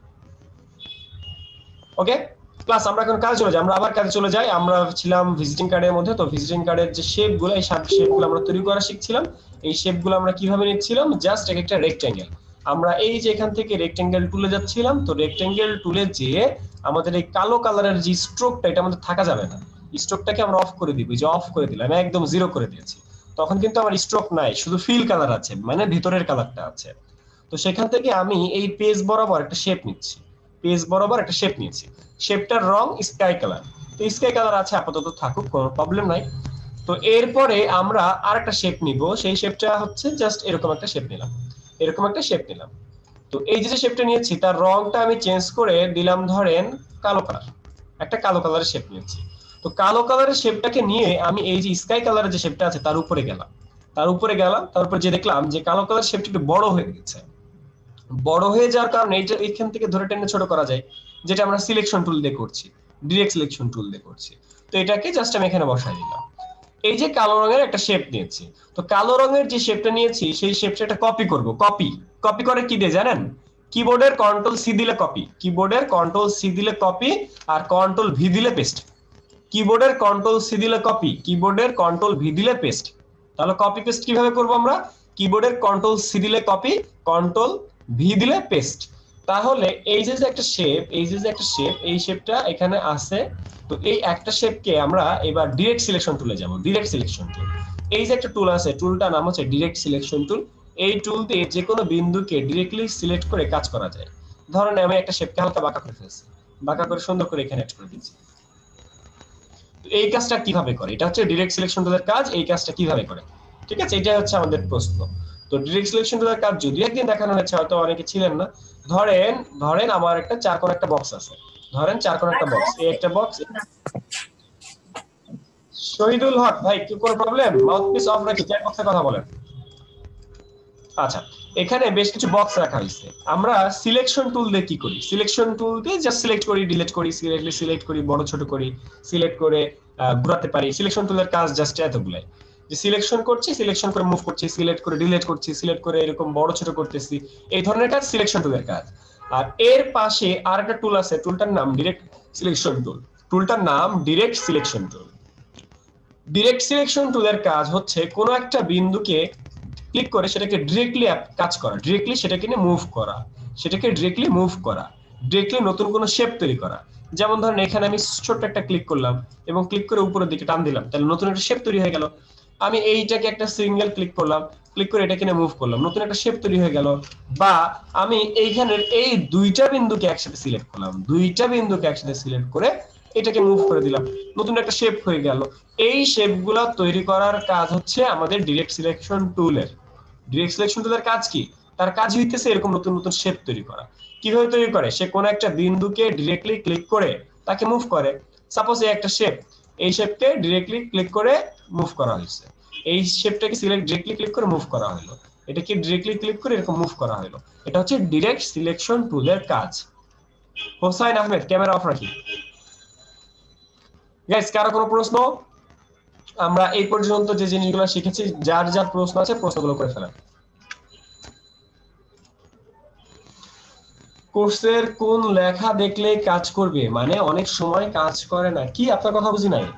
ওকে ক্লাস, আমরা এখন কাজে চলে যাই, আমরা আবার কাজে চলে যাই। আমরা ছিলাম ভিজিটিং কার্ডের মধ্যে, তো ভিজিটিং কার্ডের যে শেপগুলো, এই শেপগুলো আমরা তৈরি করা শিখছিলাম। এই শেপগুলো আমরা কিভাবে নিচ্ছিলাম, জাস্ট একটা রেক্ট্যাঙ্গেল, আমরা এই যে এখান থেকে রেক্ট্যাঙ্গেল টুলে যাচ্ছিলাম, তো রেক্ট্যাঙ্গেল টুলে যেয়ে আমাদের এই কালো কালারের যে স্ট্রোকটা, এটা আমাদের থাকা যাবে না, স্ট্রোকটাকে আমরা অফ করে দিব। যে অফ করে দিলাম, একদম জিরো করে দিয়েছি, তখন কিন্তু আমার স্ট্রোক নাই, শুধু ফিল কালার আছে, মানে ভিতরের কালারটা আছে। তো সেখান থেকে আমি এই পেজ বরাবর একটা শেপ নিচ্ছি, নিয়েছি, শেপটার রং স্কাই কালার। তো স্কাই কালার আছে, আপাতত থাকুক, কোনো প্রবলেম নাই। তো এরপরে আমরা আরেকটা শেপ নিব, সেই শেপটা হচ্ছে জাস্ট এরকম একটা শেপ নিলাম, তো এই যে শেপটা নিয়েছি, তার রংটা আমি চেঞ্জ করে দিলাম ধরেন কালো কালার, একটা কালো কালারের শেপ নিয়েছি। তো কালো কালারের শেপটাকে নিয়ে আমি এই যে স্কাই কালারের যে শেপটা আছে তার উপরে গেলাম, তারপর যে দেখলাম যে কালো কালার শেপটা একটু বড় হয়ে গেছে। বড় হয়ে যাওয়ার কারণে এইখান থেকে ধরে টেনে ছোট করা যায়, যেটা আমরা সিলেকশন টুল দিয়ে করছি, ডিরেক্ট সিলেকশন টুল দিয়ে করছি। তো এটাকে জাস্ট আমি এখানে বসাই দিলাম। এই যে কালো রঙের একটা শেপ নিয়েছি, তো কালো রঙের যে শেপটা নিয়েছি সেই শেপটা একটা কপি করব। কপি করে কি দিয়ে জানেন? কিবোর্ডের কন্ট্রোল সি দিলে কপি, আর কন্ট্রোল ভি দিলে পেস্ট। কিবোর্ডের কন্ট্রোল সি দিলে কপি, কিবোর্ডের কন্ট্রোল ভি দিলে পেস্ট। তাহলে কপি পেস্ট কিভাবে করব আমরা? কিবোর্ডের কন্ট্রোল সি দিলে কপি, কন্ট্রোল ভি দিলে পেস্ট। তাহলে এই যে একটা শেপ, এই শেপটা এখানে আছে। তো এই একটা শেপকে আমরা এবার ডিরেক্ট সিলেকশন টুলে যাব। ডিরেক্ট সিলেকশন টুল, এই যে একটা টুল আছে, টুলটার নাম হচ্ছে ডিরেক্ট সিলেকশন টুল। এই টুল দিয়ে যে কোনো বিন্দুকে ডিরেক্টলি সিলেক্ট করে কাজ করা যায়। ধরেন আমি একটা শেপকে হালকা বাঁকা করে ফেলছি, বাঁকা করে সুন্দর করে এখানে অ্যাড করে দিয়েছি। এই কাজটা কিভাবে করে? এটা হচ্ছে ডিরেক্ট সিলেকশন টুলের কাজ। এই কাজটা কিভাবে করে, ঠিক আছে, এটা হচ্ছে আমাদের প্রশ্ন। তো ডিরেক্ট সিলেকশন টুলের কাজ যদি একদিন দেখানো হয়েছে, হয়তো অনেকে ছিলেন না। ধরেন আমার একটা চার কোণ একটা বক্স আছে, ধরেন চার কোণ একটা বক্স, এই একটা বক্স। শহীদুল হক ভাই, কি কোনো প্রবলেম? মাউথপিস অফ রাখি, চ্যাট বক্সে কথা বলেন। আচ্ছা, এখানে বেশ কিছু বক্স রাখা হয়েছে। আমরা সিলেকশন টুল দিয়ে কি করি? সিলেকশন টুল দিয়ে জাস্ট সিলেক্ট করি, ডিলিট করি, সিলেক্ট করি, বড় ছোট করি, সিলেক্ট করে ঘোরাতে পারি। সিলেকশন টুলের কাজ জাস্ট এতগুলাই, যে সিলেকশন করছি, সিলেকশন করে মুভ করছি, সিলেক্ট করে ডিলিট করছি, সিলেক্ট করে এরকম বড় ছোট করতেছি, এই ধরনের কাজ সিলেকশন টুলের কাজ। আর এর পাশে আরেকটা টুল আছে, টুলটার নাম ডিরেক্ট সিলেকশন টুল। টুলটার নাম direct selection tool. Direct selection টুলের কাজ হচ্ছে কোনো একটা বিন্দুকে ক্লিক করে সেটাকে ডিরেক্টলি কাজ করা, ডিরেক্টলি সেটাকে নিয়ে মুভ করা, ডিরেক্টলি নতুন কোনো শেপ তৈরি করা। যেমন ধরেন এখানে আমি ছোট্ট একটা ক্লিক করলাম এবং ক্লিক করে উপরের দিকে টান দিলাম, তাহলে নতুন একটা শেপ তৈরি হয়ে গেল। আমি এইটাকে একটা সিঙ্গেল ক্লিক করলাম, ক্লিক করে এটাকে নিয়ে মুভ করলাম, নতুন একটা শেপ তৈরি হয়ে গেল। বা আমি এইখানের এই দুইটা বিন্দুকে একসাথে সিলেক্ট করলাম, সিলেক্ট করে এটাকে মুভ করে দিলাম, নতুন একটা শেপ হয়ে গেল। এই শেপগুলো তৈরি করার কাজ হচ্ছে আমাদের ডিরেক্ট সিলেকশন টুলের। ডিরেক্ট সিলেকশন টুলের কাজ কি? তার কাজ হইতেছে এরকম নতুন নতুন শেপ তৈরি করা। কিভাবে তৈরি করে? সে কোন একটা বিন্দুকে ডিরেক্টলি ক্লিক করে তাকে মুভ করে। সাপোজ এই একটা শেপ, এই শেপকে ডিরেক্টলি ক্লিক করে মুভ করা হয়েছে, এই শেপটাকে ডিরেক্টলি ক্লিক করে মুভ করা হলো, এটাকে ডিরেক্টলি ক্লিক করে এরকম মুভ করা হলো। এটা হচ্ছে ডিরেক্ট সিলেকশন টুলের কাজ। হোসাইন আহমেদ, ক্যামেরা অফ রাখি। গাইস, কারো কোনো প্রশ্ন? আমরা এই পর্যন্ত যে জিনিসগুলো শিখেছি, যার যার প্রশ্ন আছে প্রশ্নগুলো করে ফেলেন। কোর্সের কোন লেখা দেখলে কাজ করবে, মানে অনেক সময় কাজ করে না। কি আপনার কথা বুঝি নাই।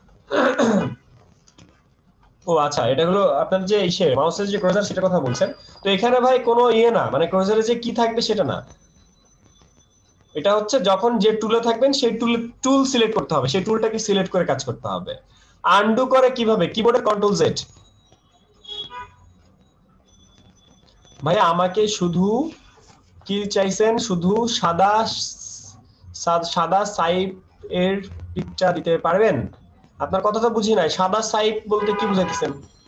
ও আচ্ছা, এটা হলো আপনার যে মাউসের যে ক্রসার সেটা কথা বলছেন। তো এখানে ভাই কোনো না, মানে ক্রসারে যে কি থাকবে সেটা না। এটা হচ্ছে যখন যে টুলে থাকবেন সেই টুল সিলেক্ট করতে হবে, সেই টুলটাকে সিলেক্ট করে কাজ করতে হবে। আনডু করে কিভাবে? কিবোর্ডের কন্ট্রোল জেড। ভাই আমাকে শুধু কি চাইছেন? শুধু সাদা সাইপ এর পিকচার দিতে পারবেন? আপনার কথাটা বুঝি নাই, সাদা সাইপ বলতে কি বুঝাইতেছেন?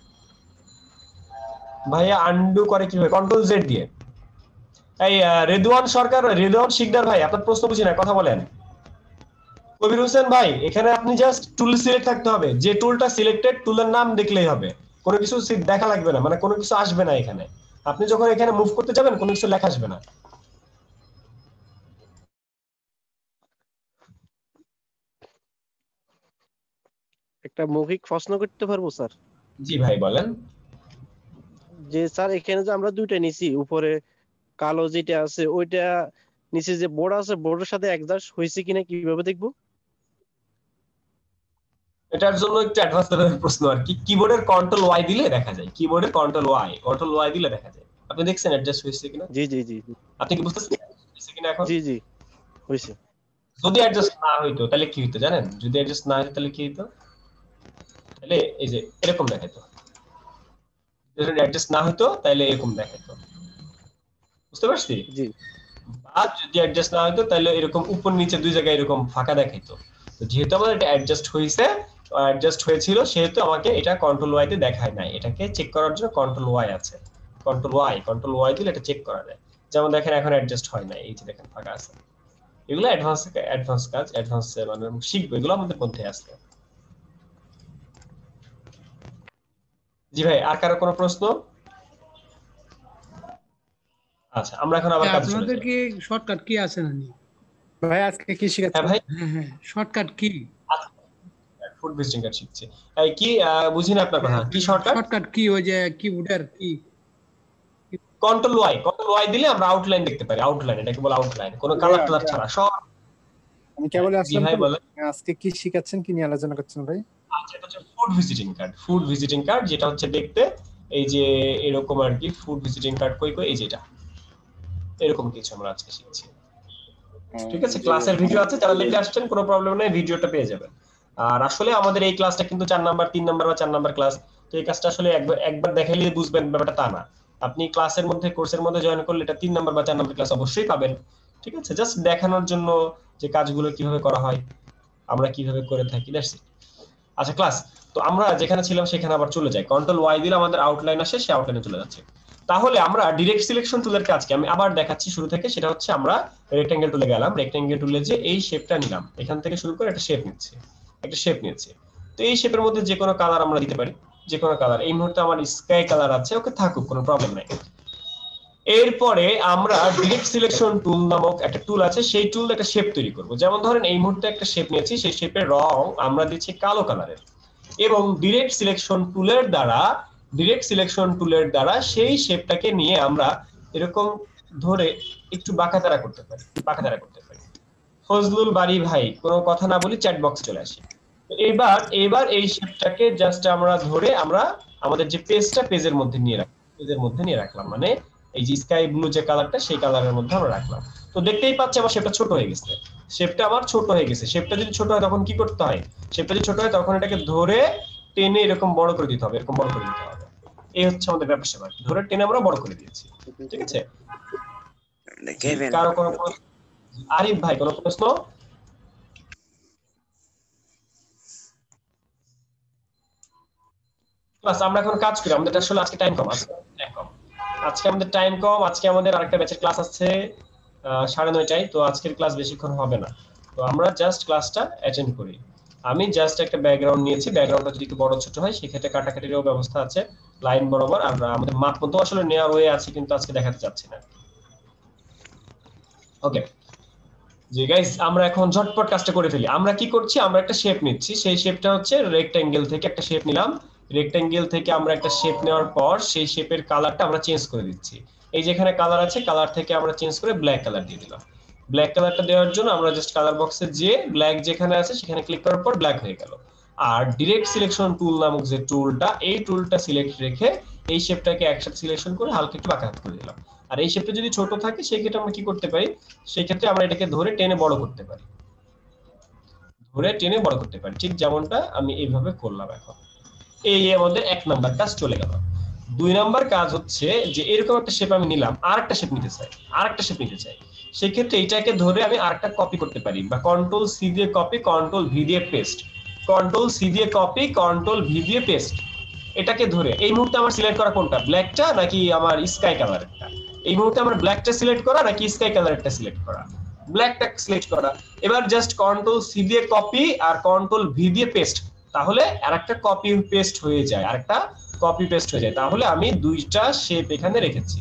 ভাইয়া আনডু করে কিভাবে? কন্ট্রোল জেড দিয়ে। এই রেদওয়ান সরকার, রেদওয়ান শিকদার ভাই, আপনার প্রশ্ন বুঝি না, কথা বলেন। কবির হোসেন ভাই, এখানে আপনি জাস্ট টুল সিলেক্ট থাকতে হবে, যে টুলটা সিলেক্টেড টুলের নাম দেখলেই হবে, কোনো কিছু দেখা লাগবে না, মানে কোনো কিছু আসবে না এখানে। আপনি যখন এখানে মুভ করতে যাবেন কোনো কিছু লেখা আসবে না। একটা মৌখিক প্রশ্ন করতে পারবো স্যার? জি ভাই বলেন। যে স্যার এখানে যে আমরা দুইটা নিছি, উপরে কালো যেটা আছে ওইটা, নিচে যে বোর্ড আছে বোর্ডের সাথে অ্যাডজাস্ট হয়েছে কিনা কিভাবে দেখবো? এটার জন্য একটু অ্যাডভান্স লেভেলের প্রশ্ন আর কি। কিবোর্ডের কন্ট্রোল ওয়াই দিলে দেখা যায়, কিবোর্ডের কন্ট্রোল ওয়াই দিলে দেখা যায়। আপনি দেখছেন অ্যাডজাস্ট হয়েছে কিনা? জি জি জি। আপনি কি বুঝতেছেন হয়েছে কিনা এখন? জি জি হয়েছে। যদি অ্যাডজাস্ট না হইতো তাহলে কি হইতো জানেন? যদি অ্যাডজাস্ট না হইতো তাহলে কি হইতো? তাহলে এই যে এরকম দেখাইতো। যদি অ্যাডজাস্ট না হইতো তাহলে এরকম দেখাইতো। বুঝতে পারছি? জি। আর যদি অ্যাডজাস্ট না হইতো তাহলে এরকম উপর নিচে দুই জায়গায় এরকম ফাঁকা দেখাইতো। তো যেহেতু আমার এটা অ্যাডজাস্ট হয়েছিল সেহেতু আমাকে এটা কন্ট্রোল ওয়াই তে দেখায় নাই। এটাকে চেক করার জন্য কন্ট্রোল ওয়াই আছে, কন্ট্রোল ওয়াই দিলে এটা চেক করা যায়। যেমন দেখেন এখন অ্যাডজাস্ট হয় না, এই যে দেখেন ফাঁকা আছে। এগুলো অ্যাডভান্স কাজ, মানে শিখবো, এগুলো আমাদের মধ্যে আছে। জি ভাই, আর কারো কোনো প্রশ্ন? আচ্ছা, আমরা এখন আবার কাজে চলে যাই। আপনাদের কি শর্টকাট কি আছে নানি ভাই? আজকে কি শিখাচ্ছেন? হ্যাঁ ভাই, হ্যাঁ shortcut key? Food visiting card শিখছি। এই কি বুঝি না আপনার কথা, কি শর্টকাট কি? ওই যে কিবোর্ডের কি কন্ট্রোল ওয়াই দিলে আমরা আউটলাইন দেখতে পারি। আউটলাইন, এটাকে বলে আউটলাইন, কোনো কালার ছাড়া সব। আমি কেবল আসলাম, আজকে কি শিখাচ্ছেন, কি নিয়ে আলোচনা করছেন ভাই? আচ্ছা, এটা হচ্ছে ফুড ভিজিটিং কার্ড। যেটা হচ্ছে দেখতে এই যে এরকম আর কি ফুড ভিজিটিং কার্ড কই কই এই যেটা এরকম কিছু আমরা আজকে শিখছি। ঠিক আছে, ক্লাসের ভিডিও আছে, যারা লিখে আসছেন কোনো প্রবলেম নেই, ভিডিওটা পেয়ে যাবেন। আর আসলে আমাদের এই ক্লাসটা কিন্তু 4 নাম্বার 3 নাম্বার বা 4 নাম্বার ক্লাস, তো এই কাজটা আসলে একবার দেখাইলে বুঝবেন ব্যাপারটা তা না। আপনি ক্লাসের মধ্যে কোর্সের মধ্যে জয়েন করলে এটা 3 নাম্বার বা 4 নাম্বার ক্লাস অবশ্যই পাবেন। ঠিক আছে, জাস্ট দেখানোর জন্য যে কাজগুলো কিভাবে করা হয়, আমরা কিভাবে করে থাকি, দ্যাটস ইট। আচ্ছা ক্লাস, তো আমরা যেখানে ছিলাম সেখানে আবার চলে যাই। কন্ট্রোল ওয়াই দিলে আমাদের আউটলাইন আসে, সেই আউটলাইনে চলে যাচ্ছে। তাহলে আমরা ডিরেক্ট সিলেকশন টুলের কাজকে আমি আবার দেখাচ্ছি শুরু থেকে। সেটা হচ্ছে আমরা রেক্টেঙ্গেল টুলে গেলাম, রেক্টেঙ্গেল টুলে যে এই শেপটা নিলাম, এখান থেকে শুরু করে একটা শেপ নিচ্ছি, একটা শেপ নিয়েছি। তো এই শেপের মধ্যে যে কোনো কালার আমরা দিতে পারি, যে কোনো কালার। এই মুহূর্তে আমার স্কাই কালার আছে, ওকে থাকুক, কোনো প্রবলেম নাই। এরপরে আমরা ডিরেক্ট সিলেকশন টুল নামক একটা টুল আছে, সেই টুল একটা শেপ তৈরি করব। যেমন ধরেন এই মুহূর্তে একটা শেপ নিয়েছি, সেই শেপের রং আমরা দিচ্ছি কালো কালারের, এবং ডিরেক্ট সিলেকশন টুলের দ্বারা সেই শেপটাকে নিয়ে আমরা এরকম ধরে একটু বাঁকাতারা করতে পারি, ফজলুল বাড়ি ভাই কোনো কথা না বলি চ্যাট বক্স চলে আসে। এবার এই শেপটাকে জাস্ট আমরা ধরে আমরা আমাদের যে পেজের মধ্যে নিয়ে রাখলাম, মানে এই যে স্কাই ব্লু যে কালারটা সেই কালারের মধ্যে আমরা রাখলাম। তো দেখতেই পাচ্ছি আমার শেপটা ছোট হয়ে গেছে, শেপটা যদি ছোট হয় তখন কি করতে হয়, শেপটা যদি ছোট হয় তখন এটাকে ধরে টেনে এরকম বড় করে দিতে হবে, এই হচ্ছে আমাদের ব্যাপার স্যাপার। ধরে টেনে আমরা বড় করে দিয়েছি। ঠিক আছে, কারো কোনো আরিফ ভাই কোনো প্রশ্ন? আমরা এখন কাজ করি, আমাদের আসলে আজকে টাইম কম, আজকে আমাদের আরেকটা ব্যাচের ক্লাস আছে 9:30টায়। তো আজকের ক্লাস বেশিক্ষণ হবে না, তো আমরা জাস্ট ক্লাসটা অ্যাটেন্ড করি। আমি জাস্ট একটা ব্যাকগ্রাউন্ড নিয়েছি, ব্যাকগ্রাউন্ডটা যদি একটু বড় ছোট হয় সেক্ষেত্রে কাটাকাটিরও ব্যবস্থা আছে লাইন বরাবর। আর আমাদের মাপ মতো আসলে নেওয়া হয়ে আছে, কিন্তু আজকে দেখাতে চাচ্ছি না। ওকে জি গাইস, আমরা এখন ঝটপট কাজটা করে ফেলি। আমরা কি করছি, আমরা একটা শেপ নিচ্ছি, সেই শেপটা হচ্ছে রেক্টেঙ্গেল থেকে একটা শেপ নিলাম। রেক্টেঙ্গেল থেকে আমরা একটা শেপ নেওয়ার পর সেই শেপের কালারটা আমরা চেঞ্জ করে দিচ্ছি। এই যেখানে কালার আছে, কালার থেকে আমরা চেঞ্জ করে ব্ল্যাক কালার দিয়ে দিলাম। ব্ল্যাক কালারটা দেওয়ার জন্য আমরা জাস্ট কালার বক্সে যে ব্ল্যাক যেখানে আছে সেখানে ক্লিক করার পর ব্ল্যাক হয়ে গেল। আর ডিরেক্ট সিলেকশন টুল নামক যে টুলটা, এই টুলটা সিলেক্ট রেখে এই শেপটাকে একসাথে সিলেকশন করে হালকা একটু বাঁকা করে দিলাম। আর এই শেপটা যদি ছোট থাকে সেই ক্ষেত্রে আমরা কি করতে পারি, সেই ক্ষেত্রে আমরা এটাকে ধরে টেনে বড় করতে পারি, ঠিক যেমনটা আমি এইভাবে করলাম। এখন এই আমাদের 1 নাম্বার কাজ চলে গেল। 2 নাম্বার কাজ হচ্ছে যে এরকম একটা শেপ আমি নিলাম, আরেকটা শেপ নিতে চাই, সেই ক্ষেত্রে এটাকে ধরে আমি আরেকটা কপি করতে পারি, বা কন্ট্রোল সি দিয়ে কপি, কন্ট্রোল ভি দিয়ে পেস্ট, এটাকে ধরে এই মুহূর্তে আমার সিলেক্ট করা কোনটা, ব্ল্যাকটা নাকি আমার স্কাই কালারটা? এই মুহূর্তে আমার ব্ল্যাকটা সিলেক্ট করা নাকি স্কাই কালারটা সিলেক্ট করা? ব্ল্যাকটা সিলেক্ট করা। এবার জাস্ট কন্ট্রোল সি দিয়ে কপি আর কন্ট্রোল ভি দিয়ে পেস্ট, তাহলে আরেকটা কপি পেস্ট হয়ে যায়, তাহলে আমি দুইটা শেপ এখানে রেখেছি,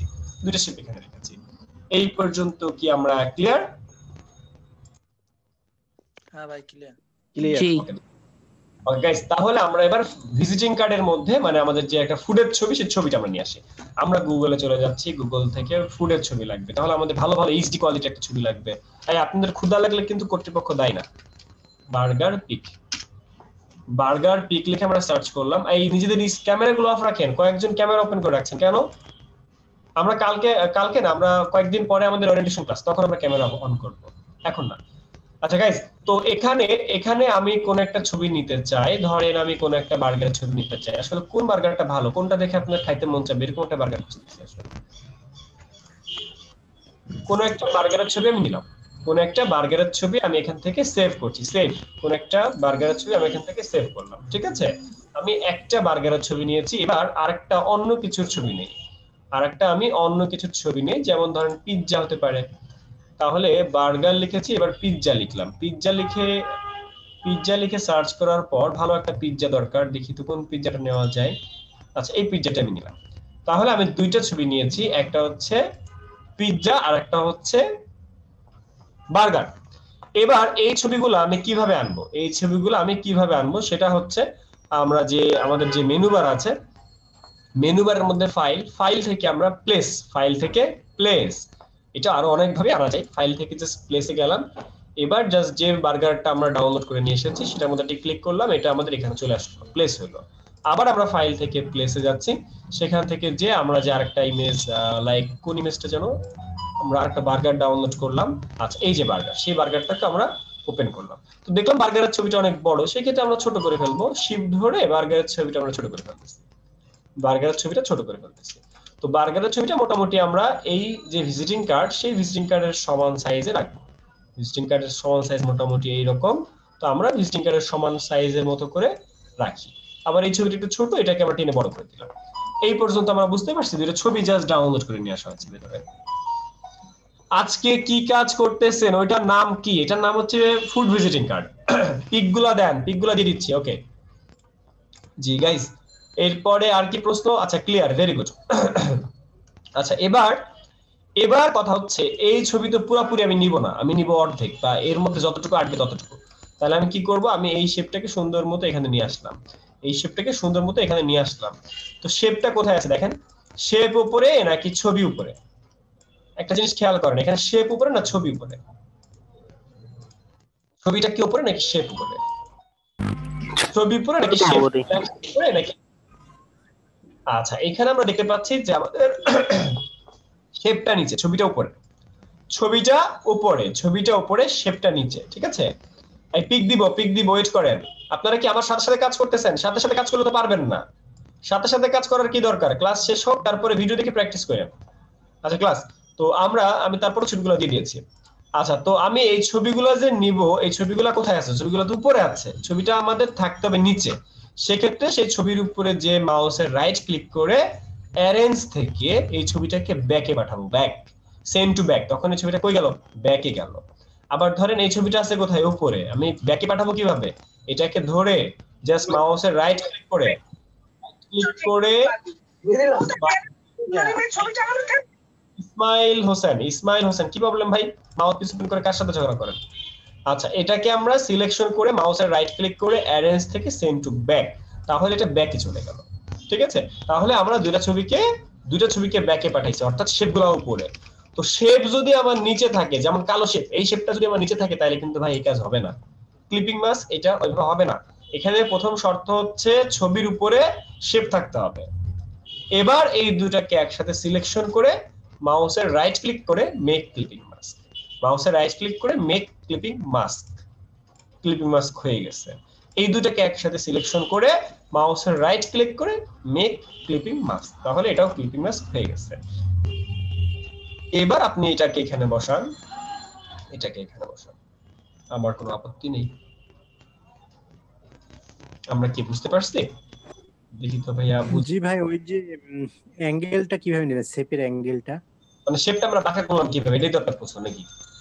এই পর্যন্ত কি আমরা ক্লিয়ার? হ্যাঁ ভাই ক্লিয়ার। ওকে গাইস, তাহলে আমরা এবার ভিজিটিং কার্ডের মধ্যে মানে আমাদের যে একটা ফুডের ছবি, সেই ছবিটা আমরা নিয়ে আসি। আমরা গুগলে চলে যাচ্ছি, গুগল থেকে ফুডের ছবি লাগবে, তাহলে আমাদের ভালো এইচডি কোয়ালিটি একটা ছবি লাগবে। তাই আপনাদের ক্ষুধা লাগলে কিন্তু কর্তৃপক্ষ দেয় না। বার্গার পিক লিখে আমরা সার্চ করলাম। এই নিজেদের ক্যামেরাগুলো অফ রাখেন, কয়েকজন ক্যামেরা ওপেন করে রাখছেন কেন? আমরা কালকে না, আমরা কয়েকদিন পরে আমাদের ওরিয়েন্টেশন ক্লাস, তখন আমরা ক্যামেরা অন করব, এখন না। আচ্ছা গাইস, তো এখানে আমি কোন একটা ছবি নিতে চাই, ধরেন আমি কোন একটা বার্গারের ছবি নিতে চাই। আসলে কোন বার্গারটা ভালো, কোনটা দেখে আপনার খাইতে মন চাবে, এরকম একটা বার্গার খুঁজতেছি। আসলে কোন একটা বার্গারের ছবি আমি নিলাম, আমি এখান থেকে সেভ করছি, সেভ করলাম। ঠিক আছে, আমি একটা বার্গারের ছবি নিয়েছি। এবার আরেকটা অন্য কিছুর ছবি নেই, যেমন ধরেন পিৎজা হতে পারে। তাহলে বার্গার লিখেছি, এবার পিৎজা লিখলাম। পিৎজা লিখে সার্চ করার পর ভালো একটা পিৎজা দরকার, দেখি তো কোন পিৎজাটা নেওয়া যায়। আচ্ছা, এই পিৎজাটা আমি নিলাম। তাহলে আমি দুইটা ছবি নিয়েছি, একটা হচ্ছে পিৎজা আর একটা হচ্ছে বার্গার। এবার এই ছবিগুলো আমি কিভাবে আনবো, সেটা হচ্ছে আমরা যে আমাদের যে মেনু বার আছে, মেনু বারের মধ্যে ফাইল থেকে আমরা প্লেস, এটা আরো অনেক ভাবে আনা যায়। ফাইল থেকে জাস্ট প্লেসে গেলাম। এবার জাস্ট যে বার্গারটা আমরা ডাউনলোড করে নিয়ে এসেছি সেটার মধ্যে ক্লিক করলাম, এটা আমাদের এখানে চলে আসলো, প্লেস হলো। আবার আমরা ফাইল থেকে প্লেসে যাচ্ছি, সেখান থেকে যে আমরা যে আরেকটা ইমেজ লাইক কোন ইমেজটা যেন আমরা আরেকটা বার্গার ডাউনলোড করলাম, আচ্ছা এই যে বার্গার, সেই বার্গারটাকে আমরা ওপেন করলাম। তো দেখলাম বার্গারের ছবিটা অনেক বড়, সেই ক্ষেত্রে আমরা ছোট করে ফেলবো, শিফট ধরে বার্গারের ছবিটা আমরা ছোট করে ফেলতেছি, বার্গারের ছবিটা ছোট করে ফেলতেছি। তো বার্গারের ছবিটা মোটামুটি আমরা এই যে ভিজিটিং কার্ড, সেই ভিজিটিং কার্ডের সমান সাইজে রাখবো। ভিজিটিং কার্ডের সমান সাইজ মোটামুটি এইরকম, তো আমরা ভিজিটিং কার্ডের সমান সাইজের মতো করে রাখি। আবার এই ছবিটা একটু ছোট, এটাকে আমরা টেনে বড় করে দিলাম। এই পর্যন্ত আমরা বুঝতে পারছি দুটো ছবি জাস্ট ডাউনলোড করে নিয়ে আসা হচ্ছে ভেতরে। আজকে কি কাজ করতেছেন, ওইটার নাম কি? এটার নাম হচ্ছে ফুড ভিজিটিং কার্ড। পিকগুলা দেন, পিকগুলা দিয়ে দিচ্ছি। ওকে জি গাইস, এরপরে আর কি প্রশ্ন? আচ্ছা ক্লিয়ার, ভেরি গুড। আচ্ছা এবার কথা হচ্ছে, এই ছবি তো পুরোপুরি আমি নিব না, আমি নিব অর্ধেক বা এর মধ্যে যতটুকু আসবে ততটুকু। তাহলে আমি কি করব, আমি এই শেপটাকে সুন্দর মতো এখানে নিয়ে আসলাম, এই শেপটাকে সুন্দর মতো এখানে নিয়ে আসলাম। তো শেপটা কোথায় আছে দেখেন, শেপ উপরে নাকি ছবি উপরে? একটা জিনিস খেয়াল করেন, এখানে শেপ উপরে না ছবি উপরে? ছবিটা কি উপরে নাকি শেপ উপরে? ছবি উপরে নাকি শেপ উপরে নাকি? আচ্ছা এখানে আমরা দেখতে পাচ্ছি যে আমাদের শেপটা নিচে, ছবিটা উপরে, ছবিটা উপরে, ছবিটা উপরে, শেপটা নিচে, ঠিক আছে? এই পিক দিব ওয়েট করেন। আপনারা কি আমার সাথে সাথে কাজ করতেছেন? সাথে সাথে কাজ করলে তো পারবেন না। সাথে সাথে কাজ করার কি দরকার, ক্লাস শেষ হোক তারপরে ভিডিও দেখে প্র্যাকটিস করেন। আচ্ছা ক্লাস তো আমি তারপরে ছবিগুলো দিয়ে দিয়েছি। আচ্ছা তো আমি এই ছবিগুলো যে নিব, এই ছবিগুলো কোথায় আছে? ছবিগুলো তো উপরে আছে, ছবিটা আমাদের থাকতে হবে নিচে। সেক্ষেত্রে সেই ছবির উপরে যে মাউসের রাইট ক্লিক করে অ্যারেঞ্জ থেকে এই ছবিটাকে ব্যাকে পাঠাবো, ব্যাক, সেন্ড টু ব্যাক। তখন এই ছবিটা কই গেল? ব্যাকে গেল। আবার ধরেন এই ছবিটা আছে কোথায়? উপরে, আমি ব্যাকে পাঠাবো কিভাবে? এটাকে ধরে জাস্ট মাউসের রাইট ক্লিক করে ইসমাইল হোসেন কি প্রবলেম ভাই? মাউস পিছন করে কার সাথে ঝগড়া করেন? আচ্ছা এটাকে আমরা সিলেকশন করে মাউসের রাইট ক্লিক করে অ্যারেঞ্জ থেকে সেন্ড টু ব্যাক, তাহলে এটা ব্যাকে চলে গেল। ঠিক আছে, তাহলে আমরা দুইটা ছবিকে ব্যাকে পাঠাইছি, অর্থাৎ শেপগুলো উপরে। তো শেপ যদি আমার নিচে থাকে, যেমন কালো শেপ, এই শেপটা যদি আমার নিচে থাকে তাহলে কিন্তু ভাই এই কাজ হবে না, ক্লিপিং মাস্ক এটা ওইভাবে হবে না। এখানে প্রথম শর্ত হচ্ছে ছবির উপরে শেপ থাকতে হবে। এবার এই দুটাকে একসাথে সিলেকশন করে মাউসের রাইট ক্লিক করে মেক ক্লিপিং মাস্ক, মাউসের রাইট ক্লিক করে make clipping mask, clipping mask হয়ে গেছে। এই দুটাকে একসাথে সিলেকশন করে মাউসের রাইট ক্লিক করে মেক ক্লিপিং মাস্ক, তাহলে এটাও ক্লিপিং মাস্ক হয়ে গেছে। এবার আপনি এটাকে এখানে বসান, এটাকে এখানে বসান, আমার কোনো আপত্তি নেই। আমরা কি বুঝতে পারছি? দেখি তো ভাইয়া। জি ভাই, ওই যে অ্যাঙ্গেলটা কিভাবে নেবে, শেপের অ্যাঙ্গেলটা? মানে শেপটা আমরা বাঁকা করলাম কিভাবে, এটাই তো আপনার প্রশ্ন নাকি?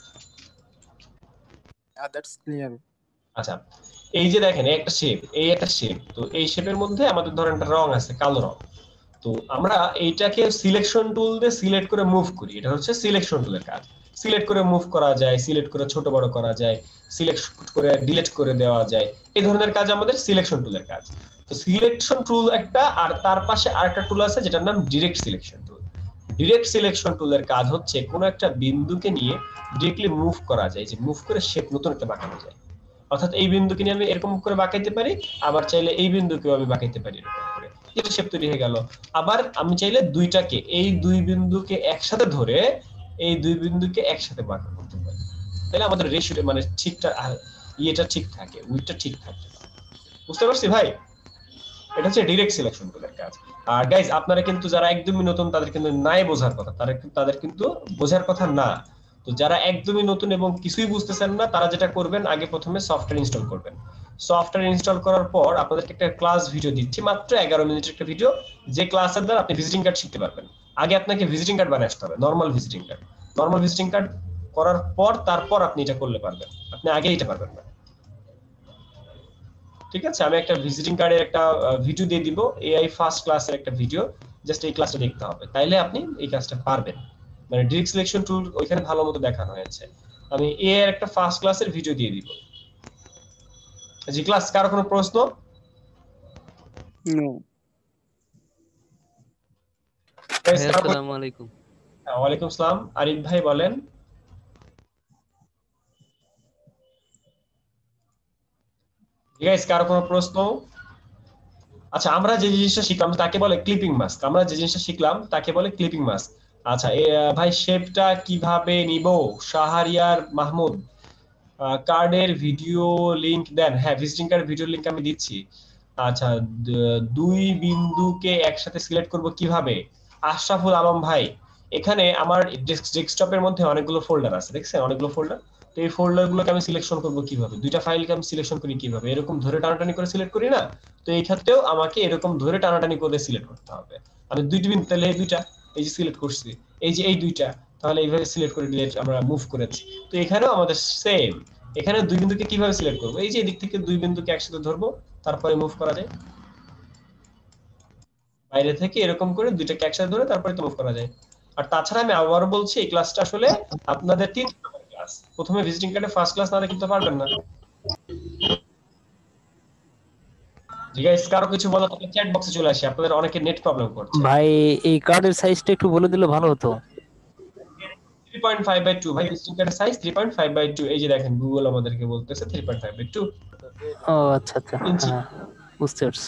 That's clear. আচ্ছা এই যে দেখেন একটা শেপ, এই একটা শেপ, তো এই শেপের মধ্যে আমাদের ধরেন একটা রং আছে, কালো রং। তো আমরা এইটাকে সিলেকশন টুল দিয়ে সিলেক্ট করে মুভ করি, এটা হচ্ছে সিলেকশন টুলের কাজ। সিলেক্ট করে মুভ করা যায়, সিলেক্ট করে ছোট বড় করা যায়, সিলেক্ট করে ডিলিট করে দেওয়া যায়, এই ধরনের কাজ আমাদের সিলেকশন টুলের কাজ। তো সিলেকশন টুল একটা, আর তার পাশে আরেকটা টুল আছে যেটার নাম direct selection tool. Direct selection টুলের কাজ হচ্ছে কোনো একটা বিন্দুকে নিয়ে ডিরেক্টলি মুভ করা যায়, যে মুভ করে শেপ নতুন একটা বাঁকানো যায়। অর্থাৎ এই বিন্দুকে নিয়ে আমি এরকম করে বাঁকাইতে পারি, আবার চাইলে এই বিন্দুকেও আমি বাঁকাইতে পারি, এরকম করে এটা শেপ তৈরি হয়ে গেল। আবার আমি চাইলে দুইটাকে, এই দুই বিন্দুকে একসাথে ধরে এই দুই বিন্দুকে একসাথে বাঁকা করতে পারি, তাহলে আমাদের রেশিও মানে ঠিকটা ইয়েটা ঠিক থাকে, উইডটা ঠিক থাকে। বুঝতে পারছি ভাই? এটা হচ্ছে ডিরেক্ট সিলেকশন টুলের কাজ। আর গাইজ আপনারা কিন্তু যারা একদমই নতুন তাদের কিন্তু নাই বোঝার কথা, তাদের কিন্তু বোঝার কথা না। তো যারা একদমই নতুন এবং কিছুই বুঝতেছেন না, তারা যেটা করবেন, আগে প্রথমে সফটওয়্যার ইনস্টল করবেন। সফটওয়্যার ইনস্টল করার পর আপনাদেরকে একটা ক্লাস ভিডিও দিচ্ছি, মাত্র 11 মিনিটের একটা ভিডিও, যে ক্লাসের দ্বারা আপনি ভিজিটিং কার্ড শিখতে পারবেন। আগে আপনাকে ভিজিটিং কার্ড বানাতে হবে, normal visiting card. Normal visiting card করার পর তারপর আপনি এটা করলে পারবেন, আপনি আগে এটা পারবেন না। ঠিক আছে, আমি একটা ভিজিটিং কার্ডের একটা ভিডিও দিয়ে দিব, এআই ফার্স্ট ক্লাসের একটা ভিডিও, জাস্ট এই ক্লাসটা দেখতে হবে, তাইলে আপনি এই কাজটা পারবেন। মানে ডিরেক্ট সিলেকশন টুল ওইখানে ভালো মতো দেখানো হয়েছে। আমি এআই এর একটা ফার্স্ট ক্লাসের ভিডিও দিয়ে দিব। জি ক্লাস, কারো কোনো প্রশ্ন? নো। আসসালামু আলাইকুম। ওয়ালাইকুম আসসালাম, আরিফ ভাই বলেন। গাইস কারো কোনো প্রশ্ন? আচ্ছা, আমরা যে জিনিসটা শিখলাম তাকে বলে ক্লিপিং মাস্ক। আমরা যে জিনিসটা শিখলাম তাকে বলে ক্লিপিং মাস্ক। আচ্ছা, ভাই শেপটা কিভাবে নিব? শাহরিয়ার মাহমুদ, কার্ডের ভিডিও লিংক দেন। হ্যাঁ, ভিজিটিং কার্ডের ভিডিও লিংক আমি দিচ্ছি। আচ্ছা, দুই বিন্দুকে একসাথে সিলেক্ট করব কিভাবে? আশরাফুল আলম ভাই, এখানে আমার ডেস্কটপের মধ্যে অনেকগুলো ফোল্ডার আছে, দেখছেন অনেকগুলো ফোল্ডার। তো এই ফোল্ডার গুলোকে আমি সিলেকশন করব কিভাবে? দুইটা ফাইলকে আমি সিলেকশন করি কিভাবে? এরকম ধরে টানাটানি করে সিলেক্ট করি না? তো এই ক্ষেত্রেও আমাকে এরকম ধরে টানাটানি করে সিলেক্ট করতে হবে। আমি দুইটা বিন্দু, তাহলে এই দুইটা, এই যে সিলেক্ট করছি, এই যে এই দুইটা, তাহলে এইভাবে সিলেক্ট করে ডিলিট আমরা মুভ করেছি। তো এখানেও আমাদের সেম, এখানে দুই বিন্দুকে কিভাবে সিলেক্ট করব? এই যে এদিক থেকে দুই বিন্দুকে একসাথে ধরবো, তারপরে মুভ করা যায়। বাইরে থেকে এরকম করে দুইটাকে একসাথে ধরে তারপরে তো মুভ করা যায়। আর তাছাড়া আমি আবারও বলছি, এই ক্লাসটা আসলে আপনাদের 3 নম্বরের ক্লাস। প্রথমে ভিজিটিং কার্ডে ফার্স্ট ক্লাস না হলে কিন্তু পারবেন না। গাইস, কারো কিছু বলা থাকলে চ্যাট বক্সে চলে আসে, আপনাদের অনেকে নেট প্রবলেম করছে। ভাই এই কার্ডের সাইজটা একটু বলে দিলে ভালো হতো। 3.5/2 ভাই, ভিজিটিং কার্ডের সাইজ 3.5/2। এই যে দেখেন গুগল আমাদেরকে বলতেছে 3.5/2। ও আচ্ছা আচ্ছা, হ্যাঁ বুঝতে পারছি।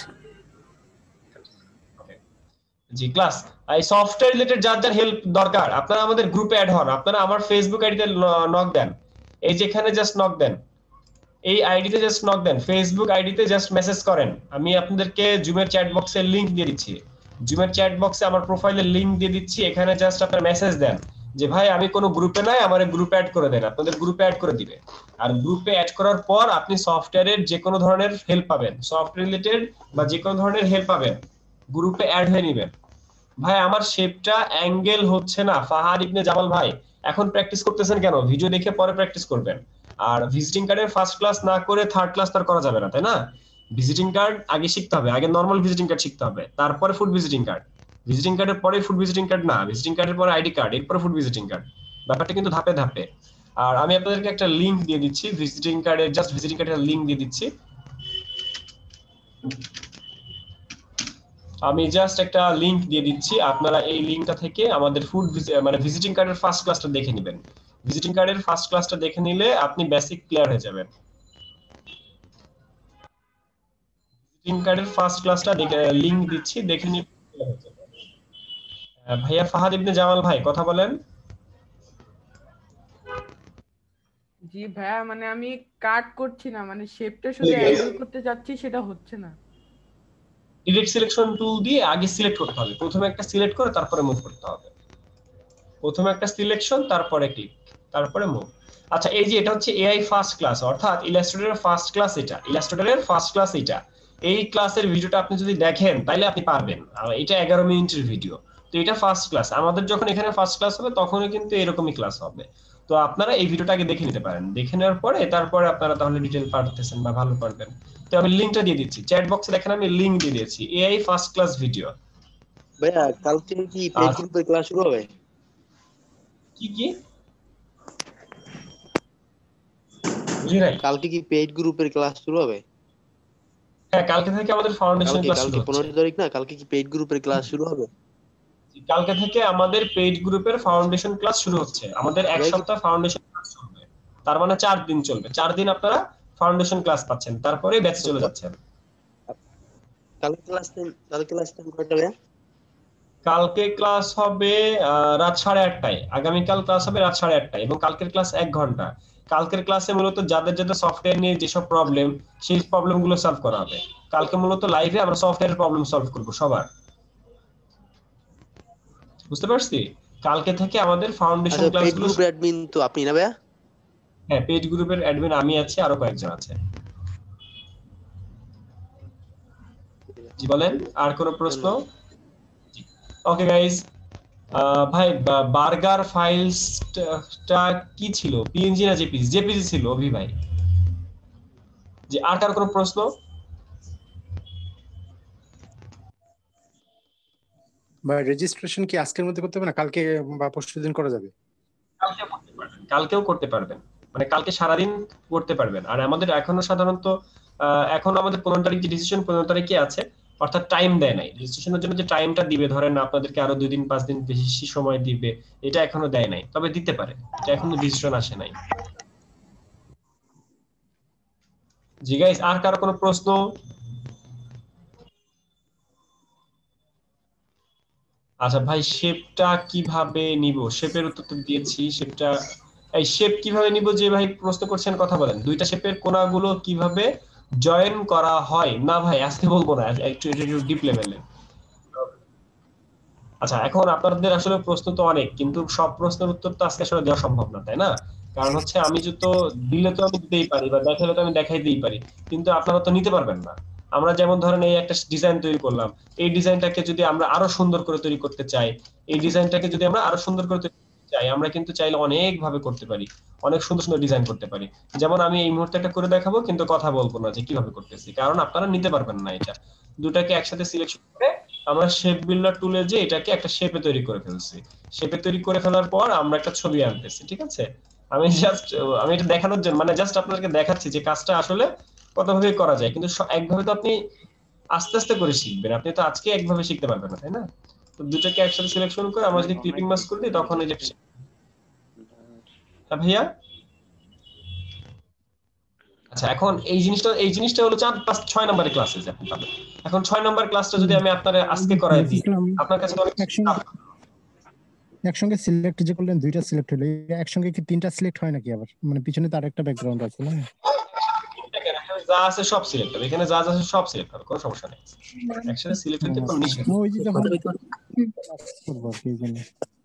জি ক্লাস, এই সফটওয়্যার রিলেটেড যার যার হেল্প দরকার, আপনারা আমাদের গ্রুপে অ্যাড হন। আপনারা আমার ফেসবুক আইডিতে নক দেন, এই যেখানে জাস্ট নক দেন, এই আইডিতে জাস্ট নক দেন, ফেসবুক আইডিতে জাস্ট মেসেজ করেন। আমি আপনাদেরকে জুমের চ্যাট বক্সের লিংক দিয়ে দিচ্ছি, জুমের চ্যাট বক্সে আমার প্রোফাইলের লিংক দিয়ে দিচ্ছি। এখানে জাস্ট আপনারা মেসেজ দেন যে ভাই আমি কোনো গ্রুপে নাই, আমার গ্রুপে অ্যাড করে দেন। আপনাদের গ্রুপে অ্যাড করে দিবে। আর গ্রুপে অ্যাড করার পর আপনি সফটওয়্যারের যে কোনো ধরনের হেল্প পাবেন, সফটওয়্যার রিলেটেড বা যে কোনো ধরনের হেল্প পাবেন, গ্রুপে অ্যাড হয়ে নেবেন। ভাই আমার শেপটা অ্যাঙ্গেল হচ্ছে না, ফাহাদ ইবনে জামাল ভাই এখন প্র্যাকটিস করতেছেন কেন? ভিডিও দেখে পরে প্র্যাকটিস করবেন। আর ভিজিটিং কার্ডের ফার্স্ট ক্লাস না করে থার্ড ক্লাস তার করা যাবে না, তাই না? ভিজিটিং কার্ড আগে শিখতে হবে, আগে নরমাল ভিজিটিং কার্ড শিখতে হবে, তারপরে ফুড ভিজিটিং কার্ড। ভিজিটিং কার্ডের পরে ফুড ভিজিটিং কার্ড না, ভিজিটিং কার্ডের পরে আইডি কার্ড, এরপরে ফুড ভিজিটিং কার্ড। ব্যাপারটা কিন্তু ধাপে ধাপে। আর আমি আপনাদেরকে একটা লিংক দিয়ে দিচ্ছি, ভিজিটিং কার্ডের জাস্ট ভিজিটিং কার্ডের লিংক দিয়ে দিচ্ছি। আমি জাস্ট একটা লিংক দিয়ে দিচ্ছি, আপনারা এই লিংকটা থেকে আমাদের ফুড মানে ভিজিটিং কার্ডের ফার্স্ট ক্লাসটা দেখে নেবেন। ভিজিটিং কার্ডের ফার্স্ট ক্লাসটা দেখে নিলে আপনি বেসিক ক্লিয়ার হয়ে যাবেন। ভিজিটিং কার্ডের ফার্স্ট ক্লাসটা দেখে লিংক দিচ্ছি, দেখে নিলে ক্লিয়ার হয়ে যাবে। ভাইয়া ফাহাদ ইবনে জামাল ভাই কথা বলেন। জি ভাইয়া, মানে আমি কাট করছি না, মানে শেপটা শুধু অ্যাঙ্গেল করতে যাচ্ছি, সেটা হচ্ছে না। ডিরেক্ট সিলেকশন টুল দিয়ে আগে সিলেক্ট করতে হবে, প্রথমে একটা সিলেক্ট করে তারপরে মুভ করতে হবে। প্রথমে একটা সিলেকশন, তারপরে ক্লিক, তারপরে মুভ। আচ্ছা, এই যে এটা হচ্ছে এআই ফার্স্ট ক্লাস, অর্থাৎ ইলাস্ট্রেটরের ফার্স্ট ক্লাস এটা, ইলাস্ট্রেটরের ফার্স্ট ক্লাস এটা। এই ক্লাসের ভিডিওটা আপনি যদি দেখেন তাহলে আপনি পারবেন। এটা 11 মিনিটের ভিডিও, তো এটা ফার্স্ট ক্লাস। আমাদের যখন এখানে ফার্স্ট ক্লাস হবে তখনই কিন্তু এরকমই ক্লাস হবে। তো আপনারা এই ভিডিওটা আগে দেখে নিতে পারেন, দেখে নেওয়ার পরে তারপরে আপনারা তাহলে ডিটেইল পারতেছেন বা ভালো পারবেন। তো আমি লিংকটা দিয়ে দিচ্ছি চ্যাট বক্সে, দেখেন আমি লিংক দিয়ে দিয়েছি, এআই ফার্স্ট ক্লাস ভিডিও। ভাইয়া কালকে কি পেইড গ্রুপের ক্লাস শুরু হবে? কি কি বুঝি নাই? কালকে কি পেইড গ্রুপের ক্লাস শুরু হবে? হ্যাঁ, কালকে থেকে আমাদের ফাউন্ডেশন ক্লাস শুরু হচ্ছে। 15 তারিখ না, কালকে কি পেইড গ্রুপের ক্লাস শুরু হবে? কালকে থেকে আমাদের পেইড গ্রুপের ফাউন্ডেশন ক্লাস শুরু হচ্ছে। আমাদের এক সপ্তাহ ফাউন্ডেশন ক্লাস চলবে, তার মানে 4 দিন চলবে। 4 দিন আপনারা ফাউন্ডেশন ক্লাস পাচ্ছেন, তারপরে ব্যাচে চলে যাচ্ছেন। কালকে ক্লাস টাইম কয়টা ভাইয়া? কালকে ক্লাস হবে রাত 8:30টায়, আগামীকাল ক্লাস হবে রাত 8:30টায়, এবং কালকের ক্লাস 1 ঘন্টা। কালকের ক্লাসে মূলত যাদের যাদের সফটওয়্যার নিয়ে যেসব প্রবলেম, সেই প্রবলেম গুলো সলভ করা হবে। কালকে মূলত লাইভে আমরা সফটওয়্যারের প্রবলেম সলভ করব সবার, বুঝতে পারছি? কালকে থেকে আমাদের ফাউন্ডেশন ক্লাসগুলো। পেইড গ্রুপের অ্যাডমিন তো আপনি না ভাইয়া? হ্যাঁ, পেইড গ্রুপের অ্যাডমিন আমি আছি, আরো কয়েকজন আছে। জি বলেন, আর কোনো প্রশ্ন? ওকে গাইস, ভাই বার্গার ফাইলসটা কি ছিল, পিএনজি না জেপিজি? জেপিজি ছিল অভি ভাই। জি, আর কার কোনো প্রশ্ন? ভাই রেজিস্ট্রেশন কি আজকের মধ্যে করতে হবে না কালকে বা পরশুদিন করা যাবে? কালকেও করতে পারবেন, মানে কালকে সারাদিন করতে পারবেন। আর আমাদের এখনো সাধারণত এখন আমাদের 15 তারিখ যে ডিসিশন 15 তারিখে আছে, অর্থাৎ টাইম দেয় নাই রেজিস্ট্রেশনের জন্য। যে টাইমটা দিবে, ধরেন আপনাদেরকে আরো 2 দিন 5 দিন বেশি সময় দিবে, এটা এখনো দেয় নাই, তবে দিতে পারে, এটা এখনো ডিসিশন আসে নাই। জি গাইস, আর কারো কোনো প্রশ্ন? আচ্ছা ভাই, শেপটা কিভাবে নিব? শেপের উত্তর তো দিয়েছি। শেপটা, এই শেপ কিভাবে নিব যে ভাই প্রশ্ন করছেন, কথা বলেন। দুইটা শেপের কোণাগুলো কিভাবে জয়েন করা হয়? না ভাই আজকে বলবো না, একটু ডিপ লেভেলে। আচ্ছা, এখন আপনাদের আসলে প্রশ্ন তো অনেক, কিন্তু সব প্রশ্নের উত্তর তো আজকে আসলে দেওয়া সম্ভব না, তাই না? কারণ হচ্ছে আমি তো দিলে তো আমি দিতেই পারি, বা দেখালে তো আমি দেখাইতেই পারি, কিন্তু আপনারা তো নিতে পারবেন না। আমরা যেমন ধরেন এই একটা ডিজাইন তৈরি করলাম, এই ডিজাইনটাকে যদি আমরা আরো সুন্দর করে তৈরি করতে চাই, এই ডিজাইনটাকে যদি আমরা আরো সুন্দর করে তৈরি করতে চাই, আমরা কিন্তু চাইলে অনেক ভাবে করতে পারি, অনেক সুন্দর সুন্দর ডিজাইন করতে পারি। যেমন আমি এই মুহূর্তে একটা করে দেখাবো, কিন্তু কথা বলবো না যে কিভাবে করতেছি, কারণ আপনারা নিতে পারবেন না এটা। দুটাকে একসাথে সিলেকশন করে আমরা শেপ বিল্ডার টুলে যে এটাকে একটা শেপে তৈরি করে ফেলছি। শেপে তৈরি করে ফেলার পর আমরা একটা ছবি আনতেছি, ঠিক আছে? আমি এটা দেখানোর জন্য, মানে জাস্ট আপনাদেরকে দেখাচ্ছি যে কাজটা আসলে কতভাবে করা যায়, কিন্তু একভাবে তো আপনি আস্তে আস্তে করে শিখবেন, আপনি তো আজকে একভাবে শিখতে পারবেন না, তাই না? তো দুটোকে একসাথে সিলেকশন করে আমরা যদি ক্লিপিং মাস্ক করে দিই, তখন এই যে ভাইয়া, আচ্ছা এখন এই জিনিসটা হলো 4, 5, 6 নম্বরের ক্লাসে যে আপনি পাবেন। এখন 6 নম্বর ক্লাসটা যদি আমি আপনারে আজকে করাই দিই, আপনার কাছে অনেক একসঙ্গে সিলেক্ট যে করলেন, দুইটা সিলেক্ট হলো, একসঙ্গে কি তিনটা সিলেক্ট হয় নাকি? আবার মানে পিছনে তো আরেকটা ব্যাকগ্রাউন্ড আছে না? যা আছে সব সিলেক্ট হবে, এখানে যা আছে সব সিলেক্ট হবে, কোনো সমস্যা নেই। একসাথে সিলেক্ট হতে কোনো নিষেধ নেই। ওই যে যখন করব কি জানি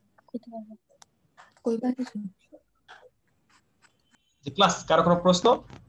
যে ক্লাস কারো কোনো প্রশ্ন?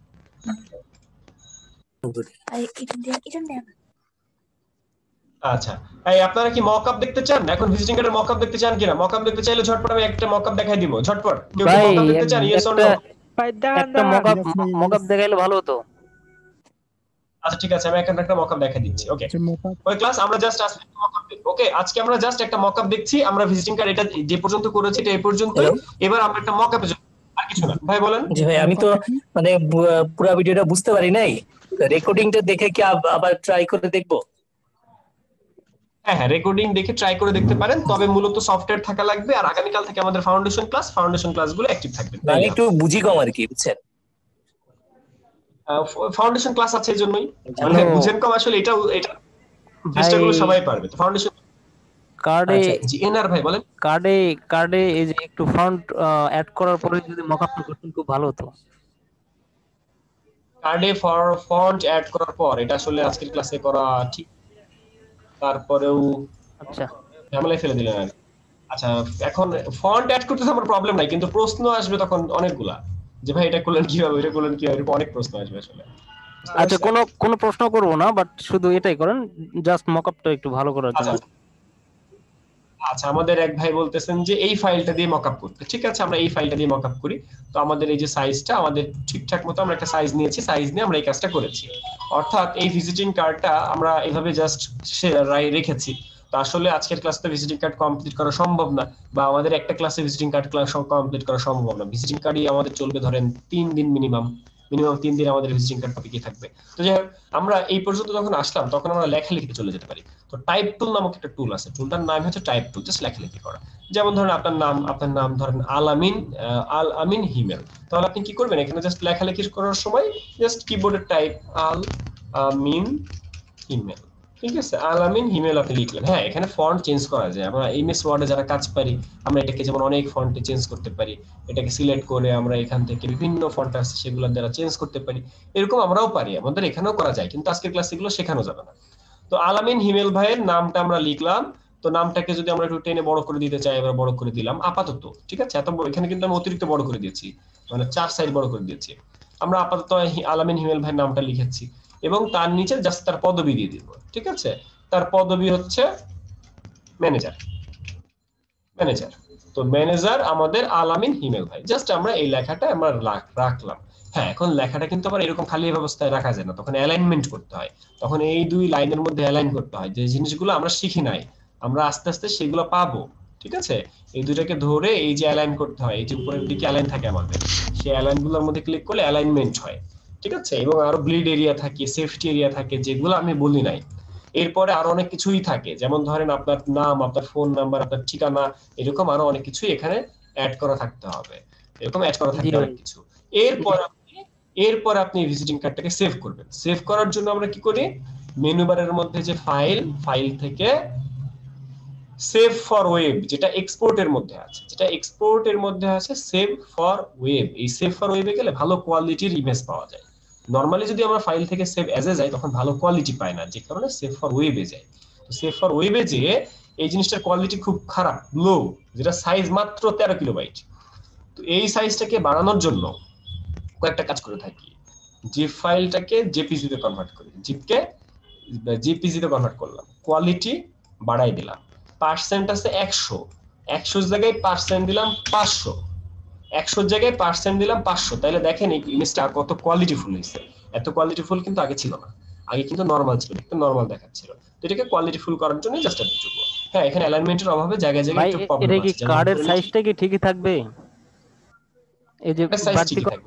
আচ্ছা, এই আপনারা কি মক আপ দেখতে চান? এখন ভিজিটিং কার্ডের মক আপ দেখতে চান কিনা? মক আপ দেখতে চাইলে ঝটপট আমি একটা মক আপ দেখাই দিব, ঝটপট। কেউ কি মক আপ দেখতে চান? Yes or no? একটা মক আপ দেখাইলে ভালো হতো। আচ্ছা ঠিক আছে, আমি এখন একটা মক আপ দেখাই দিচ্ছি। ওকে ওই ক্লাস আমরা জাস্ট আজকে মক আপ দেখব। ওকে, আজকে আমরা জাস্ট একটা মক আপ দেখছি। আমরা ভিজিটিং কার্ড এটা যে পর্যন্ত করেছি এটা এই পর্যন্ত। এবার আমরা একটা মক আপে যাব, আর কিছু না। ভাই বলেন। জি ভাই, আমি তো মানে পুরো ভিডিওটা বুঝতে পারি নাই, রেকর্ডিংটা দেখে কি আবার ট্রাই করে দেখবো? হ্যাঁ, রেকর্ডিং দেখে ট্রাই করে দেখতে পারেন, তবে মূলত সফটওয়্যার থাকা লাগবে, আর আগামীকাল থেকে আমাদের ফাউন্ডেশন ক্লাসগুলো অ্যাক্টিভ থাকবে। আমি একটু বুঝি কম আর কি, বুঝছেন? ফাউন্ডেশন ক্লাস আছে এইজন্যই, মানে বুঝেন কম আসলে এটা চেষ্টাগুলো সবাই পারবে। তো ফাউন্ডেশন কার্ডে জি এনআর ভাই বলেন। কার্ডে এই যে একটু ফন্ট অ্যাড করার পরে যদি মকআপটা করতেন খুব ভালো হতো। কার্ডে ফন্ট অ্যাড করার পর এটা আসলে আজকের ক্লাসে করা ঠিক, তারপরেও আচ্ছা ঝামেলায় ফেলে দিলেন আর। আচ্ছা, এখন ফন্ট অ্যাড করতে তো আমার প্রবলেম নাই, কিন্তু প্রশ্ন আসবে তখন অনেকগুলা, যে ভাই এটা করলেন কিভাবে, এটা করলেন কিভাবে, এরকম অনেক প্রশ্ন আসবে আসলে। আচ্ছা, কোনো প্রশ্ন করব না, বাট শুধু এটাই করেন, জাস্ট মকআপটা একটু ভালো করার জন্য। আচ্ছা, আমাদের এক ভাই বলতেছেন যে এই ফাইলটা দিয়ে মকআপ করতে। ঠিক আছে, আমরা এই ফাইলটা দিয়ে মকআপ করি। তো আমাদের এই যে সাইজটা আমাদের ঠিকঠাক মতো আমরা একটা সাইজ নিয়েছি, সাইজ নিয়ে আমরা এই কাজটা করেছি। অর্থাৎ এই ভিজিটিং কার্ডটা আমরা এইভাবে জাস্ট রেখেছি। তো আসলে আজকের ক্লাসে ভিজিটিং কার্ড কমপ্লিট করা সম্ভব না, বা আমাদের একটা ক্লাসে ভিজিটিং কার্ড ক্লাস কমপ্লিট করা সম্ভব না। ভিজিটিং কার্ডই আমাদের চলবে ধরেন 3 দিন মিনিমাম 3 দিন আমাদের ভিজিটিং কার্ড টপিকই থাকবে। তো যাই হোক, আমরা এই পর্যন্ত যখন আসলাম তখন আমরা লেখালেখিতে চলে যেতে পারি। তো টাইপ টুল নামক একটা টুল আছে, টুলটার নাম হচ্ছে টাইপ টুল, জাস্ট লেখালেখি করা। যেমন ধরেন আপনার নাম ধরেন আল আমিন হিমেল, তাহলে আপনি কি করবেন, এখানে জাস্ট লেখালেখি করার সময় জাস্ট কিবোর্ডে টাইপ আল আমিন হিমেল, ঠিক আছে? আল আমিন হিমেল আপনি লিখলেন। হ্যাঁ, এখানে ফন্ট চেঞ্জ করা যায়। আমরা এমএস ওয়ার্ডে যারা কাজ পারি, আমরা এটাকে যেমন অনেক ফন্টে চেঞ্জ করতে পারি, এটাকে সিলেক্ট করে আমরা এখান থেকে বিভিন্ন ফন্ট আছে সেগুলো দ্বারা চেঞ্জ করতে পারি। এরকম আমরাও পারি, আমাদের এখানেও করা যায়, কিন্তু আজকের ক্লাসে এগুলো শেখানো যাবে না। তো আল আমিন হিমেল ভাইয়ের নামটা আমরা লিখলাম। তো নামটাকে যদি আমরা একটু টেনে বড় করে দিতে চাই, এবার বড় করে দিলাম আপাতত। ঠিক আছে, এত বড় এখানে কিন্তু আমি অতিরিক্ত বড় করে দিয়েছি, মানে 4 সাইড বড় করে দিয়েছি। আমরা আপাতত আল আমিন হিমেল ভাইয়ের নামটা লিখেছি এবং তার নিচে জাস্ট তার পদবি দিয়ে দিব। ঠিক আছে, তার পদবি হচ্ছে ম্যানেজার। তো ম্যানেজার আমাদের আল আমিন হিমেল ভাই, জাস্ট আমরা এই লেখাটা আমরা রাখলাম। হ্যাঁ, এখন লেখাটা কিন্তু আবার এরকম খালি অবস্থায় রাখা যায় না, তখন অ্যালাইনমেন্ট করতে হয়। তখন এই 2 লাইনের মধ্যে অ্যালাইন করতে হয়, যে জিনিসগুলো আমরা শিখি নাই, আমরা আস্তে আস্তে সেগুলো পাবো। ঠিক আছে, এই দুটাকে ধরে এই যে অ্যালাইন করতে হয়, এই যে উপরের দিকে অ্যালাইন থাকে আমাদের, সেই অ্যালাইনগুলোর মধ্যে ক্লিক করলে অ্যালাইনমেন্ট হয়। ঠিক আছে, এবং আরো ব্লিড এরিয়া থাকে, সেফটি এরিয়া থাকে, যেগুলো আমি বলি নাই। এরপরে আরো অনেক কিছুই থাকে, যেমন ধরেন আপনার নাম, আপনার ফোন নাম্বার, আপনার ঠিকানা, এরকম আরো অনেক কিছুই এখানে অ্যাড করা থাকতে হবে, এরকম অ্যাড করা থাকতে অনেক কিছু। এরপর আপনি ভিজিটিং কার্ডটাকে সেভ করবেন। সেভ করার জন্য আমরা কি করি, মেনু বারের মধ্যে যে ফাইল থেকে সেভ ফর ওয়েব যেটা এক্সপোর্টের মধ্যে আছে, সেভ ফর ওয়েব। এই সেভ ফর ওয়েবে গেলে ভালো কোয়ালিটির ইমেজ পাওয়া যায়। নরমালি যদি আমরা ফাইল থেকে সেভ অ্যাজ এ যাই তখন ভালো কোয়ালিটি পায় না, যে কারণে সেভ ফর ওয়েবে যায়। তো সেভ ফর ওয়েবে যে এই জিনিসটার কোয়ালিটি খুব খারাপ, লো, যেটা সাইজ মাত্র 13 কিলোবাইট। তো এই সাইজটাকে বাড়ানোর জন্য কয়েকটা কাজ করে থাকি। জিপ ফাইলটাকে জেপিজি তে কনভার্ট করি, জিপকে জেপিজি তে কনভার্ট করলাম, কোয়ালিটি বাড়াই দিলাম, পার্সেন্ট আছে 100, 100 জায়গায় পার্সেন্ট দিলাম 500, 100 জায়গায় পার্সেন্ট দিলাম 500। তাহলে দেখেন এই ইমেজটা কত কোয়ালিটিফুল হয়েছে। এত কোয়ালিটিফুল কিন্তু আগে ছিল না, আগে কিন্তু নরমাল ছিল, একটু নরমাল দেখাচ্ছিল। তো এটাকে কোয়ালিটিফুল করার জন্য জাস্ট এতটুকু। হ্যাঁ, এখানে অ্যালাইনমেন্টের অভাবে জায়গায় জায়গায় একটু প্রবলেম আছে। এটা কি কার্ডের সাইজটা কি ঠিকই থাকবে? এই যে সাইজ ঠিক থাকবে,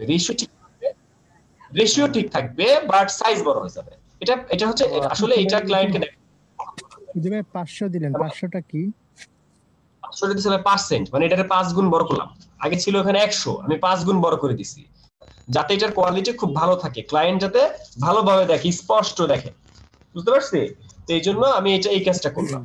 রেশিও ঠিক থাকবে, বাট সাইজ বড় হয়ে যাবে। এটা হচ্ছে আসলে এটা ক্লায়েন্টকে দেখে। যে ভাই 500 দিলেন, 500টা কি? 500 দিছিলাম পার্সেন্ট, মানে এটারে 5 গুণ বড় করলাম। আগে ছিল এখানে 100, আমি 5 গুণ বড় করে দিছি, যাতে এটার কোয়ালিটি খুব ভালো থাকে, ক্লায়েন্ট যাতে ভালোভাবে দেখে, স্পষ্ট দেখে। বুঝতে পারছি? তো এই জন্য আমি এই কাজটা করলাম।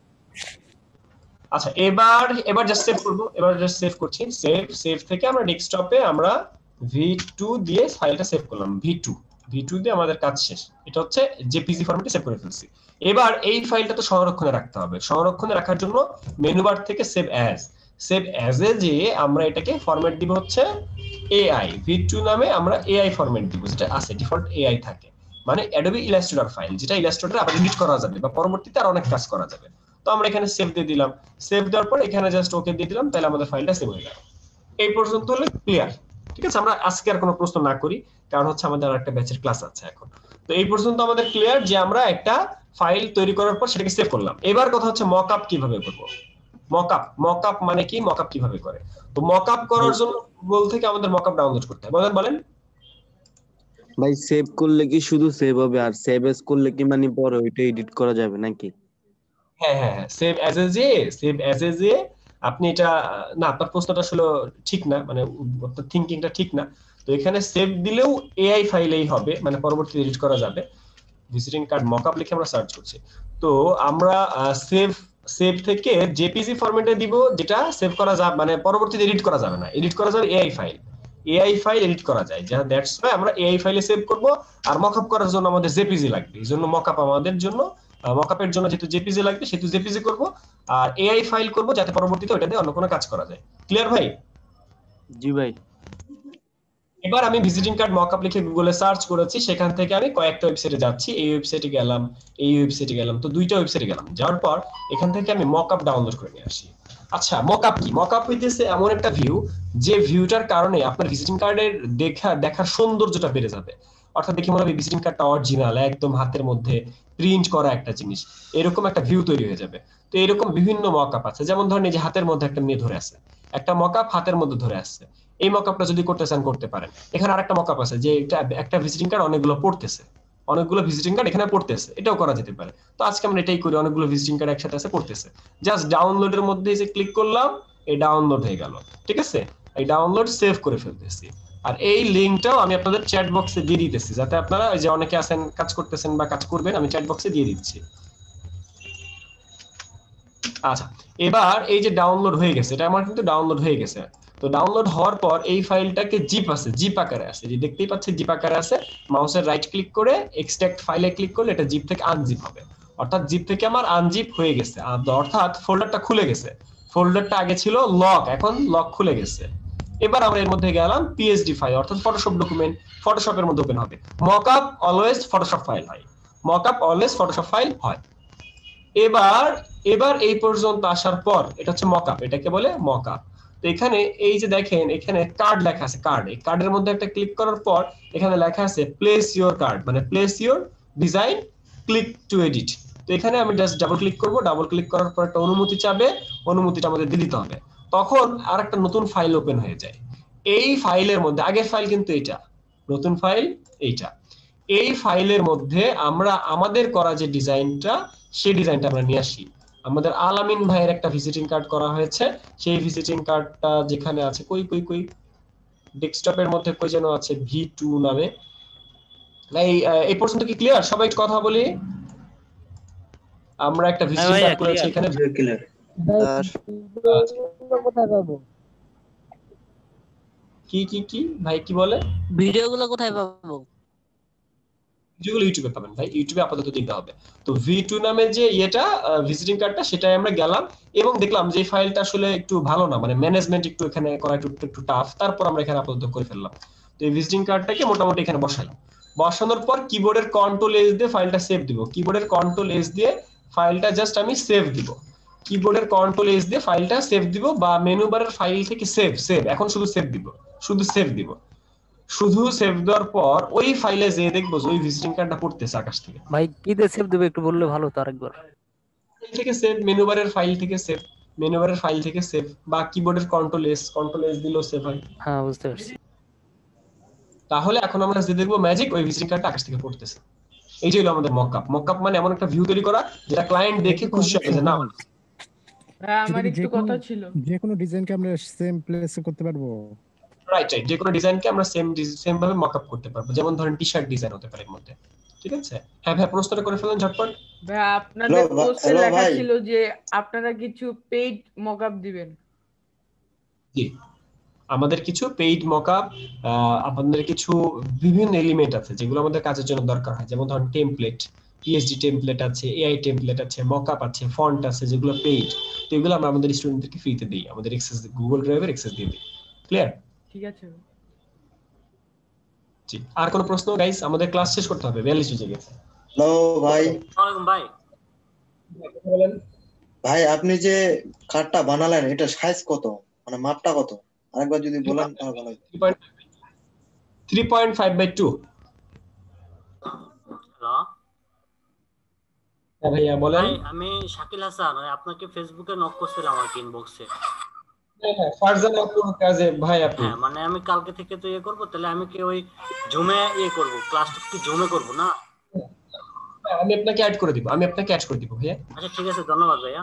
আচ্ছা, এবার জাস্ট সেভ করব। এবার জাস্ট সেভ করছি। সেভ থেকে আমরা ডেস্কটপে আমরা v2 দিয়ে ফাইলটা সেভ করলাম। v2 দিয়ে আমাদের কাজ শেষ। এটা হচ্ছে জেপিজি ফরম্যাটে সেভ করে ফেলছি। এবার এই ফাইলটা তো সংরক্ষণে রাখতে হবে। সংরক্ষণে রাখার জন্য মেনু বার থেকে সেভ অ্যাজ এ যে আমরা এটাকে ফরম্যাট দিব হচ্ছে এআই। v2 নামে আমরা এআই ফরম্যাট দিব, যেটা আছে ডিফল্ট এআই থাকে, মানে অ্যাডোবি ইলাস্ট্রেটর ফাইল, যেটা ইলাস্ট্রেটরে আবার এডিট করা যাবে বা পরবর্তীতে আর অনেক কাজ করা যাবে। তো আমরা এখানে সেভ দিয়ে দিলাম। সেভ দেওয়ার পর এখানে জাস্ট ওকে দিয়ে দিলাম, তাহলে আমাদের ফাইলটা সেভ হয়ে গেল। এই পর্যন্ত হলো ক্লিয়ার। ঠিক আছে, আমরা আজকে আর কোনো প্রশ্ন না করি, কারণ হচ্ছে আমাদের আরেকটা ব্যাচের ক্লাস আছে এখন। তো এই পর্যন্ত আমাদের ক্লিয়ার যে আমরা একটা ফাইল তৈরি করার পর সেটাকে সেভ করলাম। এবার কথা হচ্ছে মকআপ কিভাবে করব। মকআপ মানে কি, মকআপ কিভাবে করে? তো মকআপ করার জন্য গুগল থেকে আমাদের মকআপ ডাউনলোড করতে হবে। বলেন ভাই, সেভ করলে কি শুধু সেভ হবে, আর সেভ এস করলে কি মানে পরে ওইটা এডিট করা যাবে নাকি? হ্যাঁ, সেভ অ্যাজ এ যে আপনি এটা না, আপনার প্রশ্নটা আসলে ঠিক না, মানে আপনার থিংকিংটা ঠিক না। তো এখানে সেভ দিলেও এআই ফাইলেই হবে, মানে পরবর্তীতে এডিট করা যাবে। ভিজিটিং কার্ড মকআপ লিখে আমরা সার্চ করছি। তো আমরা সেভ থেকে জেপিজি ফরম্যাটে দিব, যেটা সেভ করা যাবে, মানে পরবর্তীতে এডিট করা যাবে না, এডিট করা যাবে এআই ফাইল এডিট করা যায়। দ্যাটস ওয়াই আমরা এআই ফাইলে সেভ করব। আর মকআপ করার জন্য আমাদের জেপিজি লাগবে। এই জন্য মকআপের জন্য যেহেতু জেপিজি লাগবে, সেহেতু জেপিজি করব, আর এআই ফাইল করব, যাতে পরবর্তীতে ওটা দিয়ে অন্য কোনো কাজ করা যায়। ক্লিয়ার ভাই? জি ভাই। এবার আমি ভিজিটিং কার্ড মকআপ লিখে গুগলে সার্চ করেছি, সেখান থেকে আমি কয়েকটা ওয়েবসাইটে যাচ্ছি। এই ওয়েবসাইটে গেলাম, তো দুইটা ওয়েবসাইটে গেলাম। যাওয়ার পর এখান থেকে আমি মকআপ ডাউনলোড করে নিয়ে আসি। আচ্ছা, মকআপ কি? মকআপ হইতেছে এমন একটা ভিউ, যে ভিউটার কারণে আপনার ভিজিটিং কার্ডের দেখার সৌন্দর্যটা বেড়ে যাবে। অর্থাৎ দেখি মনে হবে ভিজিটিং কার্ডটা অরিজিনাল, একদম হাতের মধ্যে প্রিন্ট করা একটা জিনিস, এরকম একটা ভিউ তৈরি হয়ে যাবে। তো এরকম বিভিন্ন মকআপ আছে, যেমন ধরেন এই যে হাতের মধ্যে একটা মেয়ে ধরে আছে, একটা মকআপ হাতের মধ্যে ধরে আছে। এই মকআপটা যদি করতে চান করতে পারেন। এখানে আরেকটা মকআপ আছে, যে একটা ভিজিটিং কার্ড অনেকগুলো ভিজিটিং কার্ড এখানে পড়তেছে, এটাও করা যেতে পারে। তো আজকে আমরা এটাই করি, অনেকগুলো ভিজিটিং কার্ড একসাথে আছে, পড়তেছে। জাস্ট ডাউনলোডের মধ্যে যে ক্লিক করলাম, এই ডাউনলোড হয়ে গেল। ঠিক আছে, এই ডাউনলোড সেভ করে ফেলতেছি। আর এই লিংকটাও আমি আপনাদের চ্যাট বক্সে দিয়ে দিতেছি, যাতে আপনারা ওই যে অনেকে আছেন কাজ করতেছেন বা কাজ করবেন, আমি চ্যাট বক্সে দিয়ে দিচ্ছি। আচ্ছা, এবার এই যে ডাউনলোড হয়ে গেছে, এটা আমার কিন্তু ডাউনলোড হয়ে গেছে। তো ডাউনলোড হওয়ার পর এই ফাইলটাকে জিপ আকারে আছে, যে দেখতেই পাচ্ছেন জিপ আকারে আছে। মাউসের রাইট ক্লিক করে এক্সট্রাক্ট ফাইলে ক্লিক করলে এটা জিপ থেকে আনজিপ হবে। অর্থাৎ জিপ থেকে আমার আনজিপ হয়ে গেছে, অর্থাৎ ফোল্ডারটা খুলে গেছে। ফোল্ডারটা আগে ছিল লক, এখন লক খুলে গেছে। এবার আমরা এর মধ্যে গেলাম পিএসডি ফাইল, অর্থাৎ ফটোশপ ডকুমেন্ট, ফটোশপের মধ্যে ওপেন হবে। মকআপ অলওয়েজ ফটোশপ ফাইল হয়। এবার এই পর্যন্ত আসার পর এটা হচ্ছে মকআপ, এটাকে বলে মকআপ। তো এখানে এই যে দেখেন, এখানে কার্ড লেখা আছে, এই কার্ডের মধ্যে একটা ক্লিক করার পর এখানে লেখা আছে প্লেস ইওর কার্ড, মানে place your design, click to edit. তো এখানে আমি জাস্ট ডাবল ক্লিক করব। ডাবল ক্লিক করার পর একটা অনুমতি চাবে, অনুমতিটা আমাদের দিতে হবে। তখন আর একটা নতুন ফাইল ওপেন হয়ে যায়। এই ফাইলের মধ্যে, আগের ফাইল কিন্তু এটা, নতুন ফাইল এইটা। এই ফাইলের মধ্যে আমরা আমাদের করা যে ডিজাইনটা, সেই ডিজাইনটা আমরা নিয়ে আসি। আমাদের আলামিন ভাইয়ের একটা ভিজিটিং কার্ড করা হয়েছে, সেই ভিজিটিং কার্ডটা যেখানে আছে, কই ডেস্কটপের মধ্যে কই যেন আছে, V2 নামে। এই পর্যন্ত কি ক্লিয়ার? সবাই কথা বলি। আমরা একটা ভিজিটিং কার্ড করেছি এখানে। কোথায় পাবো? কি ভাই কি বলে? ভিডিওগুলো কোথায় পাবো? যেগুলো ইউটিউবে পাবেন ভাই, ইউটিউবে আপাতত দিতে হবে। তো V2 নামে যে এটা ভিজিটিং কার্ডটা, সেটাই আমরা গেলাম এবং দেখলাম যে ফাইলটা আসলে একটু ভালো না, মানে ম্যানেজমেন্ট একটু এখানে করা একটু টাফ। তারপর আমরা এখানে আপাতত করে ফেললাম। তো এই ভিজিটিং কার্ডটাকে মোটামুটি এখানে বসালাম। বসানোর পর কিবোর্ডের কন্ট্রোল এস দিয়ে ফাইলটা সেভ দিব। কিবোর্ডের কন্ট্রোল এস দিয়ে ফাইলটা জাস্ট আমি সেভ দিব। কিবোর্ডের কন্ট্রোল এস দিয়ে ফাইলটা সেভ দিব, বা মেনু বারের ফাইল থেকে সেভ এখন শুধু সেভ দিব, শুধু সেভ দিব। শুধু সেভ দেওয়ার পর ওই ফাইলে যে দেখবো ওই ভিজিটিং কার্ডটা পড়তেছে আকাশ থেকে। ভাই কি দিয়ে সেভ দেবে একটু বললে ভালো তো আরেকবার। থেকে সেভ, মেনু বারের ফাইল থেকে সেভ, মেনু বারের ফাইল থেকে সেভ, বা কিবোর্ডের কন্ট্রোল এস দিলেও সেভ হয়। হ্যাঁ বুঝতে পারছি। তাহলে এখন আমরা যে দেখবো ম্যাজিক ওই ভিজিটিং কার্ডটা আকাশ থেকে পড়তেছে। এই যে হলো আমাদের মকআপ। মকআপ মানে এমন একটা ভিউ তৈরি করা যেটা ক্লায়েন্ট দেখে খুশি হবে যে না। হ্যাঁ আমার একটু কথা ছিল। যে কোনো ডিজাইনকে আমরা সেম প্লেসে করতে পারবো। রাইট, যে কোনো ডিজাইনকে আমরা সেম ভাবে মকআপ করতে পারবো। যেমন ধরেন টি-শার্ট ডিজাইন হতে পারে এর মধ্যে, ঠিক আছে? হ্যাঁ ভাই, প্রশ্নটা করে ফেলেন ঝটপট। ভাই আপনাদের পোস্টে লেখা ছিল যে আপনারা কিছু পেইড মকআপ দিবেন। জি, আমাদের কিছু পেইড মকআপ, আপনাদের কিছু বিভিন্ন এলিমেন্ট আছে যেগুলো আমাদের কাজের জন্য দরকার হয়। যেমন ধরেন টেমপ্লেট, পিএসডি টেমপ্লেট আছে, এআই টেমপ্লেট আছে, মকআপ আছে, ফন্ট আছে, যেগুলো পেইড। তো এগুলো আমরা আমাদের স্টুডেন্টদেরকে ফ্রিতে দিই, আমাদের এক্সেস গুগল ড্রাইভের এক্সেস দিয়ে দিই। ক্লিয়ার? ঠিক আছে। জি, আর কোনো প্রশ্ন গাইস? আমাদের ক্লাস শেষ করতে হবে, 42 বেজে গেছে। হ্যালো ভাই। ওয়ালাইকুম ভাই। বলেন ভাই আপনি যে কার্ডটা বানালেন এটা সাইজ কত, মানে মাপটা কত? আরেকবার যদি বলেন তাহলে ভালো হতো। 3.5/2। হ্যালো হ্যাঁ ভাইয়া বলেন। আমি শাকিল হাসান, আপনাকে ফেসবুকে নক করছিলাম আমার ইনবক্সে। হ্যাঁ ফারজান আপুর কাজে ভাই আপনি। হ্যাঁ মানে আমি কালকে থেকে তো করব, তাহলে আমি কি ওই জুমে করব, ক্লাসটা কি জুমে করব না? আমি আপনাকে অ্যাড করে দিব, ভাইয়া। আচ্ছা ঠিক আছে, ধন্যবাদ ভাইয়া।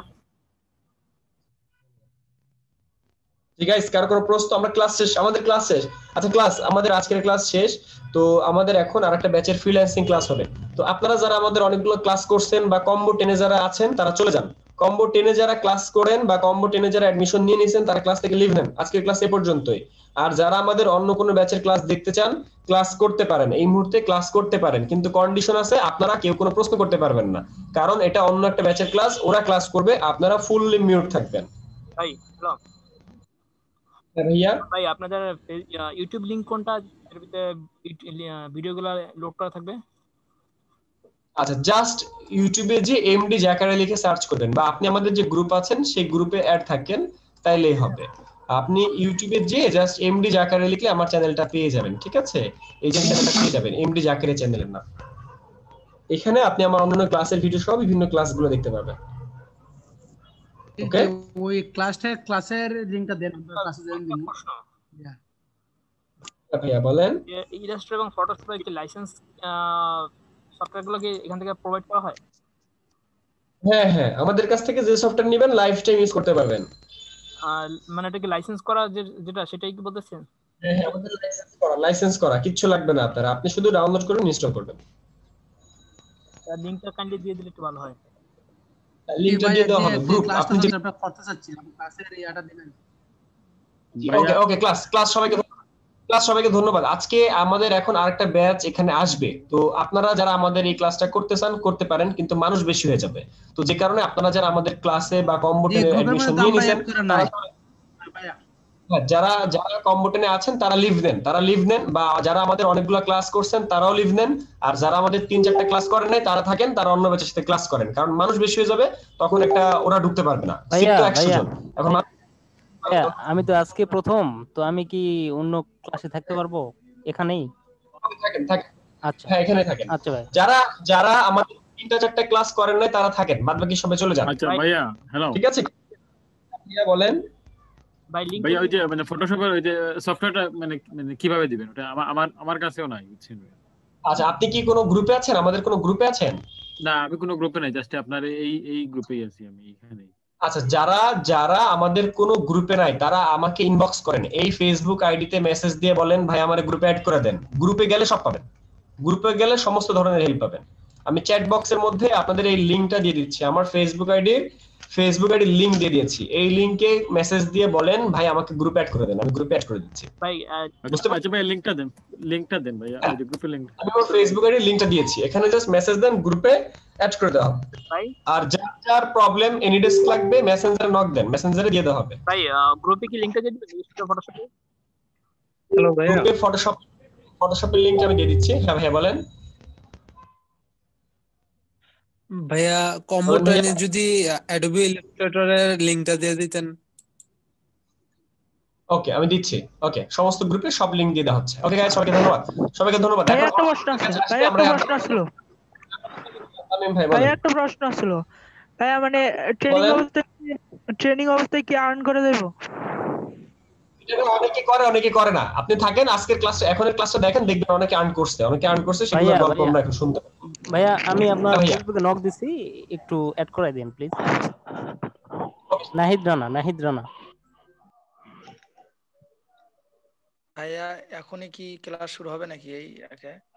ঠিক আছে, কার কোনো প্রশ্ন? আমরা ক্লাস শেষ, আমাদের ক্লাস শেষ। আচ্ছা ক্লাস, আমাদের আজকের ক্লাস শেষ। তো আমাদের এখন আরেকটা ব্যাচের ফ্রিল্যান্সিং ক্লাস হবে। তো আপনারা যারা আমাদের অনেকগুলো ক্লাস করছেন বা কম্বো 10 এ যারা আছেন তারা চলে যান। কম্বো 10 এ যারা ক্লাস করেন বা কম্বো 10 এ যারা অ্যাডমিশন নিয়ে নিয়েছেন তারা ক্লাস থেকে লিভ নেন। আজকের ক্লাস এ পর্যন্তই। আর যারা আমাদের অন্য কোনো ব্যাচের ক্লাস দেখতে চান, ক্লাস করতে পারেন, এই মুহূর্তে ক্লাস করতে পারেন, কিন্তু কন্ডিশন আছে আপনারা কেউ কোনো প্রশ্ন করতে পারবেন না, কারণ এটা অন্য একটা ব্যাচের ক্লাস, ওরা ক্লাস করবে, আপনারা ফুললি মিউট থাকবেন। ভাই হ্যালো ভাইয়া ভাই, আপনাদের ইউটিউব লিংক কোনটা, এর ভিতরে ভিডিওগুলো লোড করা থাকবে? আচ্ছা, জাস্ট ইউটিউবে যে এমডি জাকারিয়া লিখে সার্চ করবেন, বা আপনি আমাদের যে গ্রুপ আছেন সেই গ্রুপে অ্যাড থাকেন, তাইলেই হবে। আপনি ইউটিউবে যে জাস্ট এমডি জাকারিয়া লিখলে আমার চ্যানেলটা পেয়ে যাবেন, ঠিক আছে? এই যে চ্যানেলটা পেয়ে যাবেন, এমডি জাকারিয়া চ্যানেলের নাম। এখানে আপনি আমার অন্যান্য ক্লাসের ভিডিও সহ বিভিন্ন ক্লাসগুলো দেখতে পাবেন। ওকে, ওই ক্লাসের লিংকটা দেন, আমরা ক্লাসে জয়েন দিন। ভাইয়া বলেন। ইলাস্ট্রেটর এবং ফটোশপের কি লাইসেন্স সফটওয়্যারগুলো কি এখান থেকে প্রোভাইড করা হয়? হ্যাঁ হ্যাঁ, আমাদের কাছ থেকে যে সফটওয়্যার নেবেন লাইফ টাইম ইউজ করতে পারবেন। মানে এটা কি লাইসেন্স করা যেটা, সেটাই কি বলতেছেন? হ্যাঁ হ্যাঁ, আমাদের লাইসেন্স করা কিচ্ছু লাগবে না আপনার, আপনি শুধু ডাউনলোড করে ইনস্টল করবেন। তার লিংকটা কাইন্ডলি দিয়ে দিলে একটু ভালো হয়। লিংকটা দিয়ে দেওয়া হবে গ্রুপ, আপনি যে আমরা করতে চাচ্ছি ক্লাসের ইয়াটা দিবেন। ওকে ওকে, ক্লাস সবাইকে ধন্যবাদ। আজকে আমাদের এখন আরেকটা ব্যাচ এখানে আসবে, তো আপনারা যারা আমাদের এই ক্লাসটা করতে চান করতে পারেন, কিন্তু মানুষ বেশি হয়ে যাবে। তো যে কারণে আপনারা যারা আমাদের ক্লাসে বা কম্বো 10 এ অ্যাডমিশন নিয়ে নিছেন, যারা কম্বো 10 এ আছেন তারা লিভ নেন, বা যারা আমাদের অনেকগুলো ক্লাস করছেন তারাও লিভ নেন, আর যারা আমাদের 3-4টা ক্লাস করেন নাই তারা থাকেন, তারা অন্য ব্যাচের সাথে ক্লাস করেন, কারণ মানুষ বেশি হয়ে যাবে, তখন একটা ওরা ঢুকতে পারবে না। সিট তো 100 জন এখন। আমি তো আজকে প্রথম, তো আমি কি অন্য ক্লাসে থাকতে পারবো এখানেই? আচ্ছা হ্যাঁ, এখানে থাকেন। আচ্ছা ভাই, যারা আমাদের 3-4টা ক্লাস করেন নাই তারা থাকেন, বাদবাকি সবাই চলে যান। আচ্ছা ভাইয়া হ্যালো, ঠিক আছে ভাইয়া বলেন। ভাইয়া ওই যে মানে ফটোশপের ওই যে সফটওয়্যারটা মানে কিভাবে দিবেন ওটা? আমার কাছেও নাই বুঝছেন। আচ্ছা, আপনি কি কোনো গ্রুপে আছেন? আমাদের কোনো গ্রুপে আছেন? না, আমি কোনো গ্রুপে নাই, জাস্ট আপনার এই গ্রুপেই আছি আমি এখানে। আচ্ছা, যারা আমাদের কোনো গ্রুপে নাই তারা আমাকে ইনবক্স করেন, এই ফেসবুক আইডিতে মেসেজ দিয়ে বলেন ভাই আমার গ্রুপে অ্যাড করে দেন। গ্রুপে গেলে সব পাবেন, গ্রুপে গেলে সমস্ত ধরনের হেল্প পাবেন। আমি চ্যাট বক্সের মধ্যে আপনাদের এই লিংকটা দিয়ে দিচ্ছি, আমার ফেসবুক আইডির লিংক দিয়ে দিয়েছি। এই লিংকে মেসেজ দিয়ে বলেন ভাই আমাকে গ্রুপে অ্যাড করে দেন, আমি গ্রুপে অ্যাড করে দিচ্ছি। ভাই বুঝতে পারছেন ভাই লিংকটা দেন ভাই, ওই যে গ্রুপের লিংক। আমি আমার ফেসবুক আইডির লিংকটা দিয়েছি, এখানে জাস্ট মেসেজ দেন, গ্রুপে অ্যাড করে দেওয়া হবে। ভাই আর যার প্রবলেম এনিডেস্ক লাগবে মেসেঞ্জারে নক দেন, মেসেঞ্জারে দিয়ে দেওয়া হবে। ভাই গ্রুপে কি লিংকটা দিয়ে দিবেন ফটোশপে? হ্যালো ভাইয়া, গ্রুপে ফটোশপের লিংকটা আমি দিয়ে দিচ্ছি। হ্যাঁ ভাইয়া বলেন। ভাইয়া কম্বো ট্রেনে যদি অ্যাডোবি ইলাস্ট্রেটরের লিংকটা দিয়ে দিতেন। ওকে আমি দিচ্ছি। ওকে সমস্ত গ্রুপে সব লিংক দিয়ে দেওয়া হচ্ছে। ওকে গাইস সবাইকে ধন্যবাদ, সবাইকে ধন্যবাদ। ভাই একটা প্রশ্ন আছে, ভাই একটা প্রশ্ন ছিল, ভাই একটা প্রশ্ন ছিল ভাইয়া, মানে ট্রেনিং অবস্থায় কি আর্ন করে দেব? এটা অনেকে করে অনেকে করে না। আপনি থাকেন আজকের ক্লাসটা, এখনের ক্লাসটা দেখেন, দেখবেন অনেকে আর্ন করছে, সেগুলো গল্প আমরা এখন শুনতে। ভাইয়া আমি আপনার ফেসবুকে নক দিছি, একটু অ্যাড করে দেন প্লিজ। নাহিদ রানা। ভাইয়া এখনই কি ক্লাস শুরু হবে নাকি এই